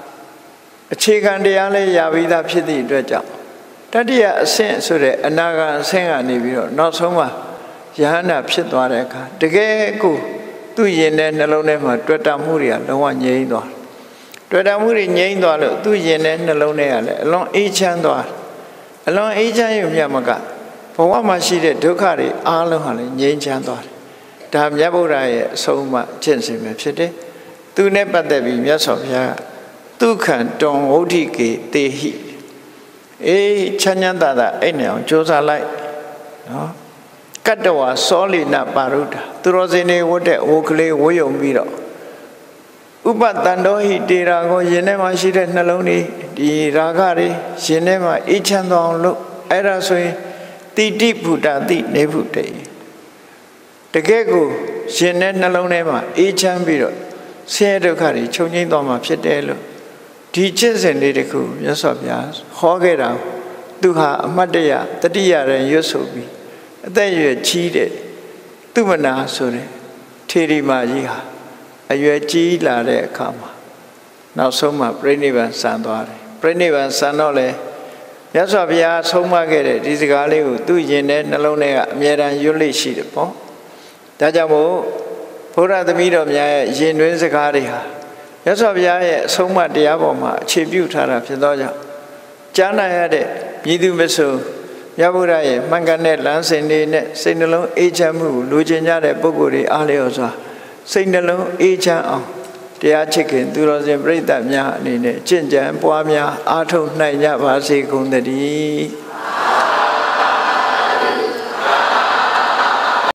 chế can đi ăn lấy nhà bây giờ phải đi rồi cháu ta đi à sinh số đấy anh đang sinh anh đi rồi nó sống mà nhà nó phải đoán đấy cả để cái cô tu yên này nó lâu này mà tuyệt đam mưu đi à lâu anh nhảy đó tuyệt đam mưu đi nhảy đó là tu yên này nó lâu này à lâu ít chán đó lâu ít chán nhiều nhà mà cảเพราะว่ามาရှိတဲ့ဒုက္ခတွေအားလုံးဟာလည်းငြိမ်းချမ်းသွားတယ်။ဒါမြတ်ဗုဒ္ဓရဲ့အဆုံးအမကျင့်စဉ်ပဲဖြစ်တယ်။သူနဲ့ပတ်သက်ပြီးမြတ်စွာဘုရားကဒုက္ခံတွန်ဝဋ္ဌိကေတေဟိအေးချမ်းချမ်းသာသာအဲ့နဲ့အောင်ကြိုးစားလိုက်နော်ကတ္တဝါစောလိနပါရုဒ္ဓသူတော်စင်တွေဝတ်တဲ့ဝုတ်ကလေးဝတ်ယုံပြီးတော့ဥပတန်တော်ဟိတေရာကိုယင်ထဲမှာရှိတဲ့နှလုံးတွေဒီရာဂတွေယင်ထဲမှာအေးချမ်းသွားအောင်လုပ်အဲ့ဒါဆိုရင်တိတိဘုဒ္ဓတိနေဘုတေတကယ်ကိုရှင်တဲ့နှလုံးထဲမှာအေးချမ်းပြီးတော့ဆင်းရဲဒုက္ခတွေချုပ်ငြိမ်းသွားမှာဖြစ်တယ်လို့ဒီကျင့်စဉ်လေးတစ်ခုမြတ်စွာဘုရားဟောခဲ့တာသူဟာအမတ်တရတတိယရင်ရွတ်ဆိုပြီးအသက်အရွယ်ကြီးတဲ့သူမနာဆိုတဲ့ထေရီမာကြီးဟာအရွယ်ကြီးလာတဲ့အခါမှာနောက်ဆုံးမှပြိဋိဘံဆံသွားတယ်ပြိဋိဘံဆံတော့လေမြတ်စွာဘုရားဆုံးမခဲ့တဲ့ဒီစကားလေးကိုသူ့ရင်ထဲနှလုံးထဲကအမြဲတမ်းရွတ်လိရှိတယ်ပေါ့ဒါကြောင့်မို့ဘုရားသမီးတော်များရဲ့ရင်တွင်းစကားတွေဟာမြတ်စွာဘုရားရဲ့အဆုံးအမတရားပေါ်မှာအခြေပြုထားတာဖြစ်သောကြောင့်ကြားနာရတဲ့မြည်သူမဆိုမြတ်ဗုဒ္ဓရဲ့မှန်ကန်တဲ့လမ်းစဉ်တွေနဲ့စိတ်နှလုံးအေးချမ်းမှုကိုလိုချင်ကြတဲ့ပုဂ္ဂိုလ်တွေအားလျော်စွာစိတ်နှလုံးအေးချမ်းအောင်တရားချစ်ခင်သူတော်စင်ပြိဿများအနေနဲ့ကျင့်ကြံပွားများအားထုတ်နိုင်ကြပါစေကုန်သတည်း